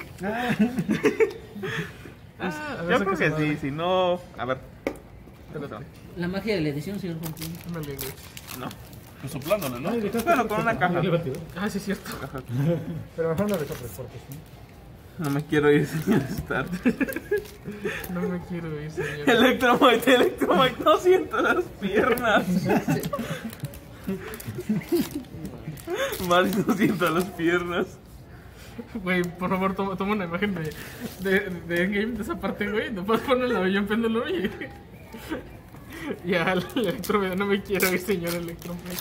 Ah, a ver, Yo saca creo que esa madre. sí, si no... A ver. La magia de la edición, señor Juan Pablo. Ándale, güey. No. Pues soplándole, ¿no? Ay, dejaste- Bueno, con una caja. Ahí le batido. Ah, sí, es cierto. Pero mejor no le soples porque sí. No me quiero ir, señor Stark. No me quiero ir, señor. Electromite, Electromite, no siento las piernas. Maris, no siento las piernas. Güey, por favor, toma, toma una imagen de, de, de Endgame, de esa parte, güey. No puedes poner el avión péndulo y... Y al electromedio, no me quiero ir, señor electromedio.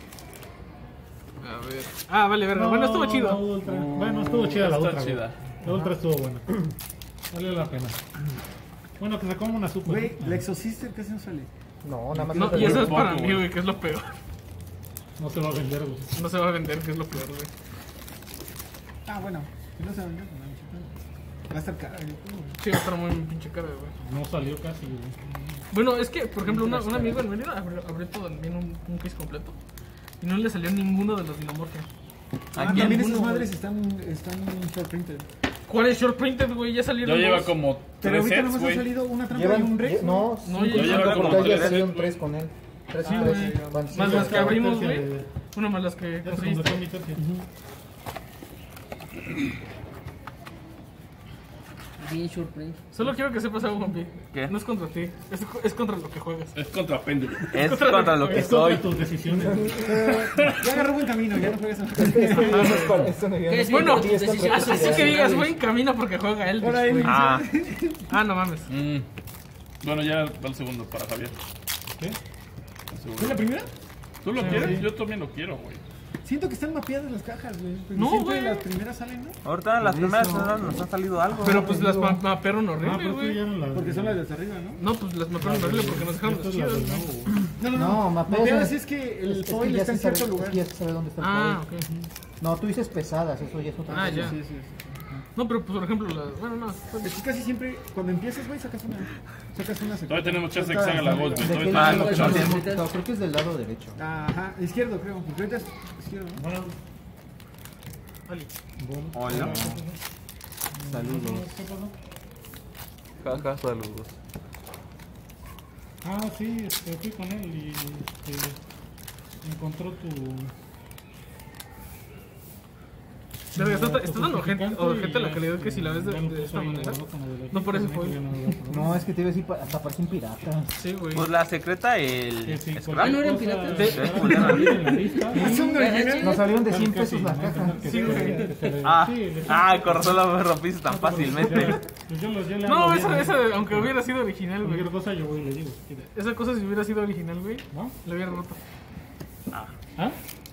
A ver... Ah, vale, verga. Bueno, estuvo No, la chido. ultra. Bueno, estuvo chida la Está ultra. güey. chida. La ultra estuvo buena. Valió la pena. Bueno, que se coma una super. Güey, la Exosister casi no sale. No, nada más. No, es y el- eso es para poco, mí, güey. güey, que es lo peor. No se va a vender, güey. No se va a vender, que es lo peor, güey. Ah, bueno. Si no se vende, pues no, chico. Va a estar cara, yo creo, güey. Sí, va a estar muy pinche cara, güey. No salió casi, güey. Bueno, es que, por ejemplo, una, un amigo en Mérida abrió, abrió todo también un, un case completo. Y no le salió ninguno de los Dinamorphia. Ah, Aquí también alguno, esas güey. madres están, están short printed. ¿Cuál es Short Printed, güey? Ya Ya salieron lleva dos. como Pero tres ahorita sets, nomás ha güey. salido una trampa y Llevan, un Rex. lle- no, No, sí, ya lleva como porque ya tres, salieron güey. tres con él. Tres y Ah, tres. güey. Van Más cinco. las que abrimos, güey. Ya Una más las que se completó conseguiste. mi tercia. Bien short print. Solo quiero que sepas algo, Juanpi. ¿Qué? No es contra ti, es, es contra lo que juegas. Es contra péndulo. Es contra lo que Es contra soy. tus decisiones. Ya agarró buen camino, ya no juegas a Esto no ¿Qué es Bueno, Sí, es contra- así, así que digas, buen camino porque juega él. Ahora él. Ah, Ah, no mames. Mm. Bueno, ya va el segundo para Javier. ¿Qué? El ¿Es segundo. la primera? ¿Tú lo quieres? Yo también lo quiero, güey. Siento que están mapeadas las cajas, güey. Porque No, siempre güey. las primeras salen, ¿no? ahorita las primeras semanas nos ha salido algo. Pero pues las ma- mapearon Ah, horrible, pero tú güey. ya no la. Porque son las de hasta arriba, ¿no? No, pues las mapearon horrible porque nos dejaron Esta los es la chidos, del güey. nuevo, güey. No, no, No, no. mapeadas Mapeadas es- es que Es- el es que foil ya está se en cierto sabe- lugar. es que ya se sabe dónde está el Ah, foil. ok. No, tú dices pesadas, eso ya es otra Ah, cosa. ya. Sí, sí, sí. No, pero pues por ejemplo, las. Bueno, no. Es que casi siempre, cuando empiezas, güey, sacas una. Sacas una secreta. Todavía tenemos chance de que se haga la gol, güey. ¿De Todavía qué Ah, lado no, es? no, No, creo que es del lado derecho. Ajá, izquierdo, creo. Porque ahorita es izquierdo, ¿no? Bueno, Ali. bueno. Hola. Saludos. ¿Qué pasó? Jaja, saludos. Ah, sí, este, fui con él y este, encontró tu. Verga, está, tu está tan ojete, justificante ojete y la ya, calidad que si la ves de, ya lo de puso esta ahí en el manera. teléfono del No parece equipo, foil. ya no había problema. No, es que te iba a decir, pa- hasta parecen piratas. Sí, güey. Pues la secreta, el Que sí, Scrap. Ah, no eran cualquier piratas. cosa, Sí, era culera. salir en la lista. Es un original. Nos salieron de Casi, cien pesos casi, las ¿no? cajas. Que Sí, te- güey. que te- Ah, sí, le- ah, con razón lo rompiste tan fácilmente. Pues yo los- yo le No, hablo esa, bien, esa, ¿no? aunque hubiera sido original, güey. Cualquier cosa yo voy y le digo. si quiere. Esa cosa si hubiera sido original, güey, ¿No? le hubiera roto. ¿Ah?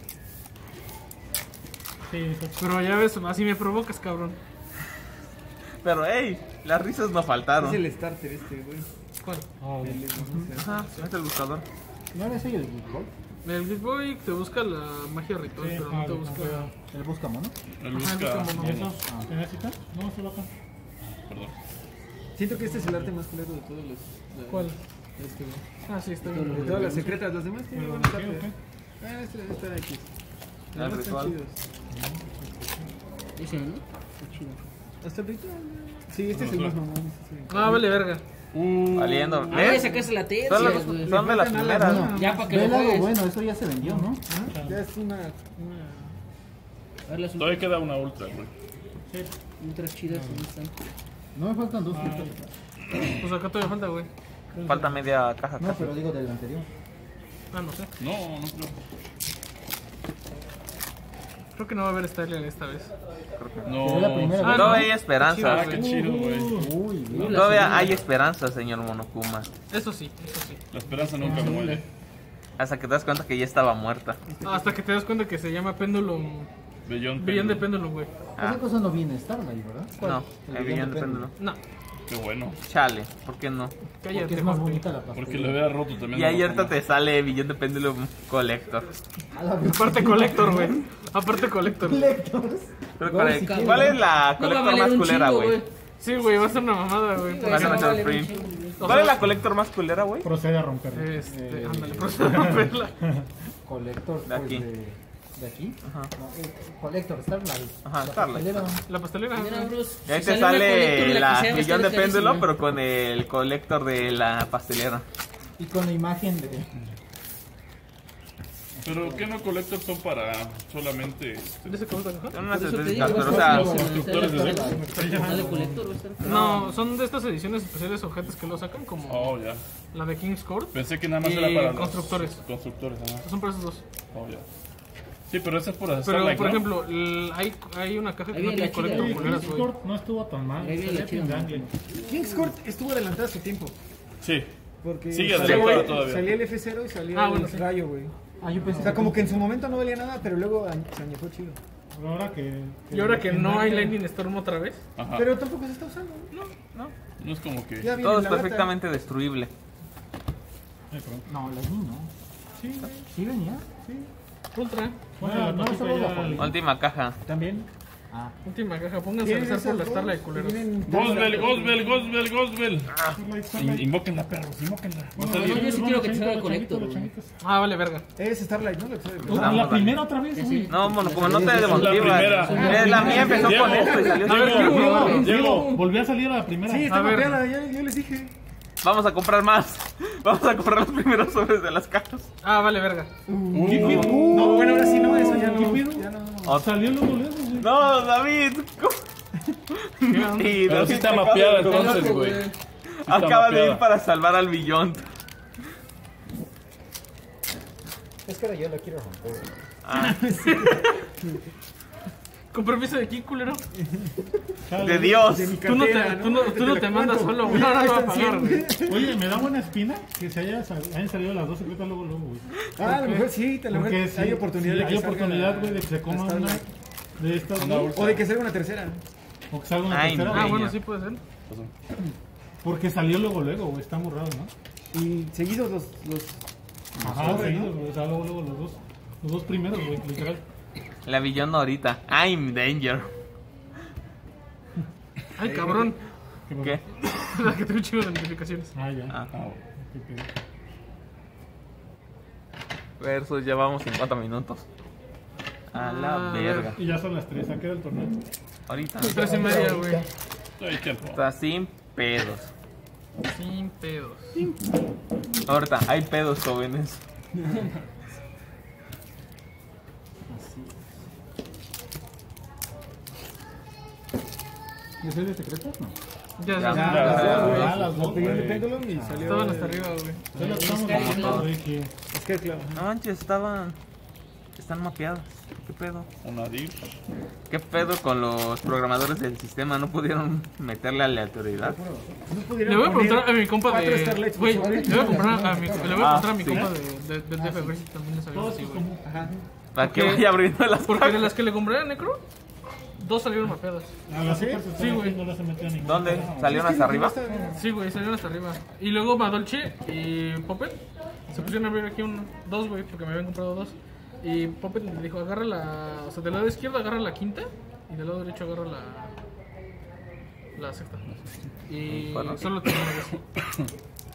Sí, eso. Pero ya ves, así me provocas, cabrón. Pero, hey, las risas no Es faltaron. el starter este, güey. ¿Cuál? Ah, bien. Ajá, es el buscador. ¿No era ese el Geekball? El Big Boy te busca la magia ritual, Sí, pero no ah, te ah, busca. ah, El busca mono. El Ajá, busca. busca mono. ¿Y eso? ¿Se necesita? No, se va acá. Perdón. Siento que este es el arte más culero de todos los. ¿Cuál? Este, güey. Ah, sí, está bien. De todas las secretas, los demás tienen Pero, buenos ¿qué, artes. o qué? Ah, este este está X. El Los demás están ritual. chidos. Ese, ¿no? Está chido. Hasta el ritual. Sí, este es el más mamón. este sí. Ah, vale, verga. Uh, Valiendo. Ah, ya ¿Ves? sacaste la Son, tercia, las- güey. son de las faltan alas, primeras. ¿no? Ya para que Ve lo el lado juegues. bueno, eso ya se vendió, ¿no? Ya es una. una... A ver las Todavía queda una ultra, güey. ultras chidas, ¿dónde están? No me faltan dos. Pues acá todavía falta, güey. Falta media caja No, casi. pero digo del anterior. Ah, no sé. No, no creo. Creo que no va a haber Starlight esta vez. No. Será la primera Ah, vez. Todavía no. hay esperanza. Ah, qué chido, güey. Uy, bien. Todavía hay esperanza, señor Monokuma. Eso sí, eso sí. La esperanza nunca muere. Hasta que te das cuenta que ya estaba muerta. Hasta que te das cuenta que se llama Pendulum. Bellón. Billón de Pendulum, güey. Ah, Esa cosa no viene en Starlight, ¿verdad? no, El el billón billón de de péndulo. péndulo. No, Qué bueno. Chale, ¿por qué no? Porque cállate, es más Jorge. bonita la pasta. Porque le hubiera roto también. Y la ahí ahorita ropa. te sale billón de péndulo collector. A la vez. Aparte Collector, güey. Aparte Collector. Collectors. Pero No, cuál- si ¿Cuál quieres. es la No va a collector valer más un culera, chingo, güey? Sí, güey, va a ser una mamada, güey. Sí, Va a ser no una vale print. un chingo, güey. O ¿Cuál sea, es la collector más culera, güey? Procede a romperlo. Este, ándale, procede a romperla. Collector, De pues, aquí. de, de aquí. Ajá. No, eh, Collector, Starlight. Ajá, La Starlight. pastelera. La pastelera. Mira, güey. Bruce, Y ahí si te sale una Collector, sale la la que sea, va a billón de estar péndulo, carísima. pero con el collector de la pastelera. Y con la imagen de. Pero ¿qué no collectors son para solamente este, ¿De ese cómo te lo- Son unas Por eso te estéticas, digo, pero o va a sea, estar constructores de carísima. Sale Collector, va a estar carísima. No, son de estas ediciones especiales objetos que lo sacan como Oh, ya. la de King's Court. Pensé que nada más Y era para los constructores. constructores, ajá. Son para esos dos. Oh, ya. Sí, pero esa es por Pero, Starlight, por ¿no? ejemplo, el- hay, hay una caja que Ahí no viene tiene la chida, Collector güey. culeras, güey. Discord no estuvo tan mal. Ahí viene la Sería chida, Pingangle. King's Court estuvo adelantada a su tiempo. Sí. Porque Sigue salía, adelantada todavía. salía el F cero y salía Ah, el bueno, sí. rayo, güey. Ah, yo pensé O sea, como que en su momento no valía nada, pero luego añ- se añejó chido. Pero ahora que. Y ahora que no hay Pingangle- Lightning Storm otra vez. Ajá. Pero tampoco se está usando. ¿no? No es como que... Ya viene todo es la lata. perfectamente destruible. Ay, perdón. No, Lightning no. Sí, Sí venía. Ultra. Ponle Ah, la no, tapita solo ya la al- Última caja. También. Ah. Última caja, pónganse a rezar por la Starlight, culeros. Gosbel, Gosbel, Gosbel, Gosbel. Starlight, Starlight. Invóquenla, perros, invóquenla. Va a No, salir. yo sí quiero que te salga Los Collector, changuitos, güey. los changuitos. Ah, vale, verga. Es Starlight, ¿no? Lo que sabe. Oh, Vamos, la dale. primera otra vez, güey. No, bueno, como no te Es la demotiva. primera. Es la mía empezó Diego. con esto y salió A ver, sin- Diego. Diego, Diego. Diego, volvió a salir a la primera. Sí, A está ver. mapeada, ya, ya les dije. Vamos a comprar más. Vamos a comprar los primeros sobres de las cajas. Ah, vale, verga. ¿Qué pedo? No, bueno, ahora sí no, eso ya ¿Qué no. pedo? Ya no. Oh, salió luego, luego, güey. No, David. Sí, Pero David sí está te acaba mapeada de- entonces, güey. Sí está Acaba de ir mapeada. para salvar al Beyond. Es que ahora yo la quiero romper. Ah, Con permiso de quién, culero. de Dios. De mi Tú no te, cartera, tú no, tú no te mandas solo, güey. No, no, no va a pagar, güey. Oye, me da buena espina que se haya sal- hayan salido las dos secretas luego, luego, güey. Ah, a lo mejor sí, a lo mejor Porque sí, hay oportunidad sí, de que hay salga oportunidad, la- güey, de que se coma la una Starlight. de estas, Una güey. bolsa. O de que salga una tercera. O que salga una Ay, tercera, no. Ah, güey. bueno, sí puede ser. Porque salió luego, luego, güey. Está muy raro, ¿no? Y seguidos los. los Ajá, sobres, seguidos, ¿no? güey. O sea, luego, luego los dos. Los dos primeros, güey, literal. La Beyond ahorita. I'm danger. Ay, cabrón. ¿Qué? La que tengo un chingo de notificaciones. Ah, ya. Ah. Qué pedo. Versus, ya vamos cincuenta minutos. A la Ah, verga. Y ya son las tres, ¿a qué era el torneo? Ahorita. Tres y media, güey. Ay, tiempo. Está sin pedos. Sin pedos. Ahorita, hay pedos, jóvenes. ¿Y serie secretas? No. Ya, Ya, ya, ya, ya, ya, güey. Ah, las dos, Pegué el güey. Pendulum y salió. Estaban hasta arriba, güey. Ya las estamos viendo, güey, que... Es que claro. No manches, estaban. Están mapeadas. ¿Qué pedo? Una div. ¿Qué pedo con los programadores del sistema? ¿No pudieron meterle aleatoriedad? No pudieron Le voy a poner preguntar a mi compa cuatro de. Starlights por Güey, le sobre. voy a comprar a mi, le voy a Ah, preguntar a mi ¿sí? compa de, de, del D F, a ver si también le salió Todos así, es güey. como... Ajá. Para que Porque- vaya abriendo las Porque de cajas. las que le compré a Necro, dos salieron mapeadas. A las otras Sí, están güey. aquí, no las he metido a ninguna. ¿Dónde? ¿Salieron hasta arriba? Sí, güey, salieron hasta arriba. Y luego Madolche y Poppet se pusieron a abrir aquí un, dos, güey, porque me habían comprado dos. Y Poppet le dijo, agarra la... O sea, del lado izquierdo agarra la quinta y del lado derecho agarra la... La sexta. Y Bueno. solo tenía una vez.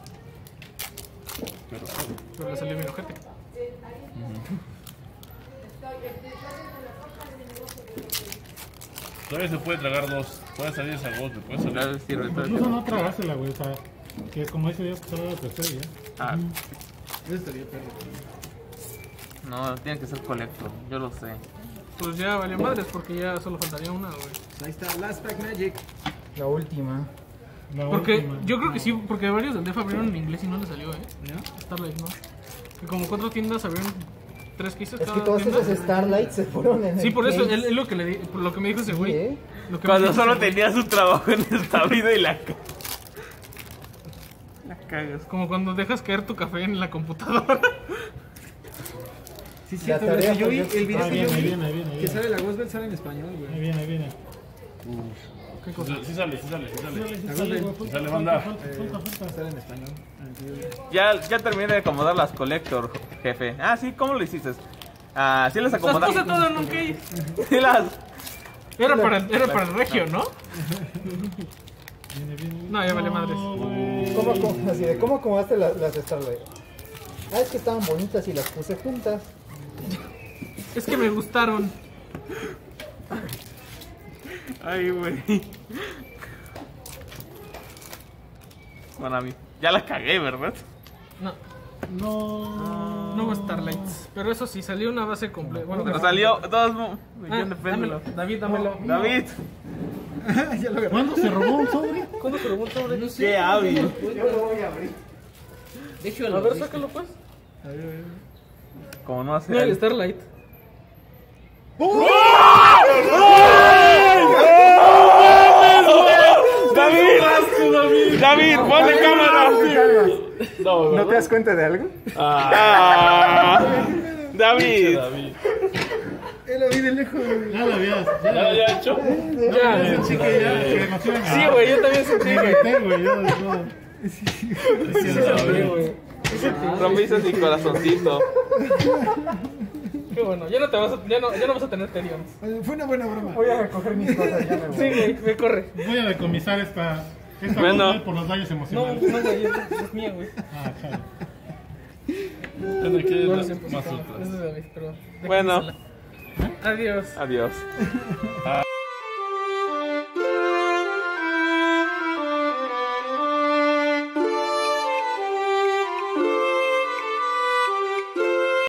Pero le salió bien ojete. Todavía se puede tragar dos. Puede salir esa Gosbel, puede salir. Claro, sirve todo el Incluso tiempo. no tragársela, güey, o sea... Que como dice Dios, que solo la tercera y ya. Ah, Eso estaría perro. no, tiene que ser colector. Yo lo sé. Pues ya valió madres porque ya solo faltaría una, güey. Ahí está, Last Pack Magic. La última. La Porque última. yo creo que sí, porque varios del D F abrieron en inglés y no le salió, eh. ¿No? Starlight, ¿no? Que como cuatro tiendas abrieron tres cases Es que cada todas tienda. esas Starlights se fueron en Sí, el por eso, case. él, él lo que le di- por lo que me dijo ese Sí, güey. ¿eh? Lo que me Cuando dijo solo ese güey. tenía su trabajo en esta vida y la ca- La cagas. Como cuando dejas caer tu café en la computadora. Sí, sí, La pero tarea el que yo vi, fue- el video Ah, que yo viene, vi, viene, viene, que viene. sale la Gosbel sale en español, Ahí güey. viene, ahí viene. ¿Qué cosa? Sí sale, sí sale, sí sale. Dale, sí, La sale, Gosbel. güey, falta, Sale, falta, banda. falta, falta, falta. Sale en español. en el que yo vi. Ya, ya terminé de acomodar las collector, jefe. Ah, sí, ¿cómo lo hiciste? Ah, sí las Las puse acomodaste. todas en un case. Sí las. Era para el, era para el regio, ¿no? Viene, viene. No, ya vale madres. güey. ¿Cómo, cómo, así de, ¿cómo acomodaste las, las Starlight? Ah, es que estaban bonitas y las puse juntas. Es que me gustaron. Ay, güey. Bueno, a mí. Ya la cagué, ¿verdad? No, No. no hubo Starlights. Pero eso sí, salió una base completa. Bueno, Pero que- salió dos. mo- Ah, Millón de péndulo. dámelo, David, dámelo. David, Ya lo agarré. ¿Cuándo se robó un sobre? ¿Cuándo se robó el sobre? No sé. qué hábil. De hecho, A lo ver, sácalo pues. Como no hace. No, el Starlight. David, David, ponle cámara. No, ¿No te das cuenta de algo? Ah, David. Él lo vi de lejos, güey. Ya la habías. ¿Ya Ya, ya hecho? Ya. sentí que ya. Que nos iban a- Sí, güey, yo también sentí, Me güey. metí, güey, ya, no. Sí, güey. Rompiste mi corazoncito. Qué bueno, ya no te vas a, ya no, ya no vas a tener Terions. Eh, Fue una buena broma. Voy a recoger mis cosas, ya me voy. Sí, güey, me corre. Voy a decomisar esta, esta Bueno. postal por los daños No, emocionales. no, güey, es, es mía, güey. Ah, chale. Bueno, aquí hay No, las no, no, más no, ultras. es de David, perdón. Bueno. Adiós. Adiós. Ah.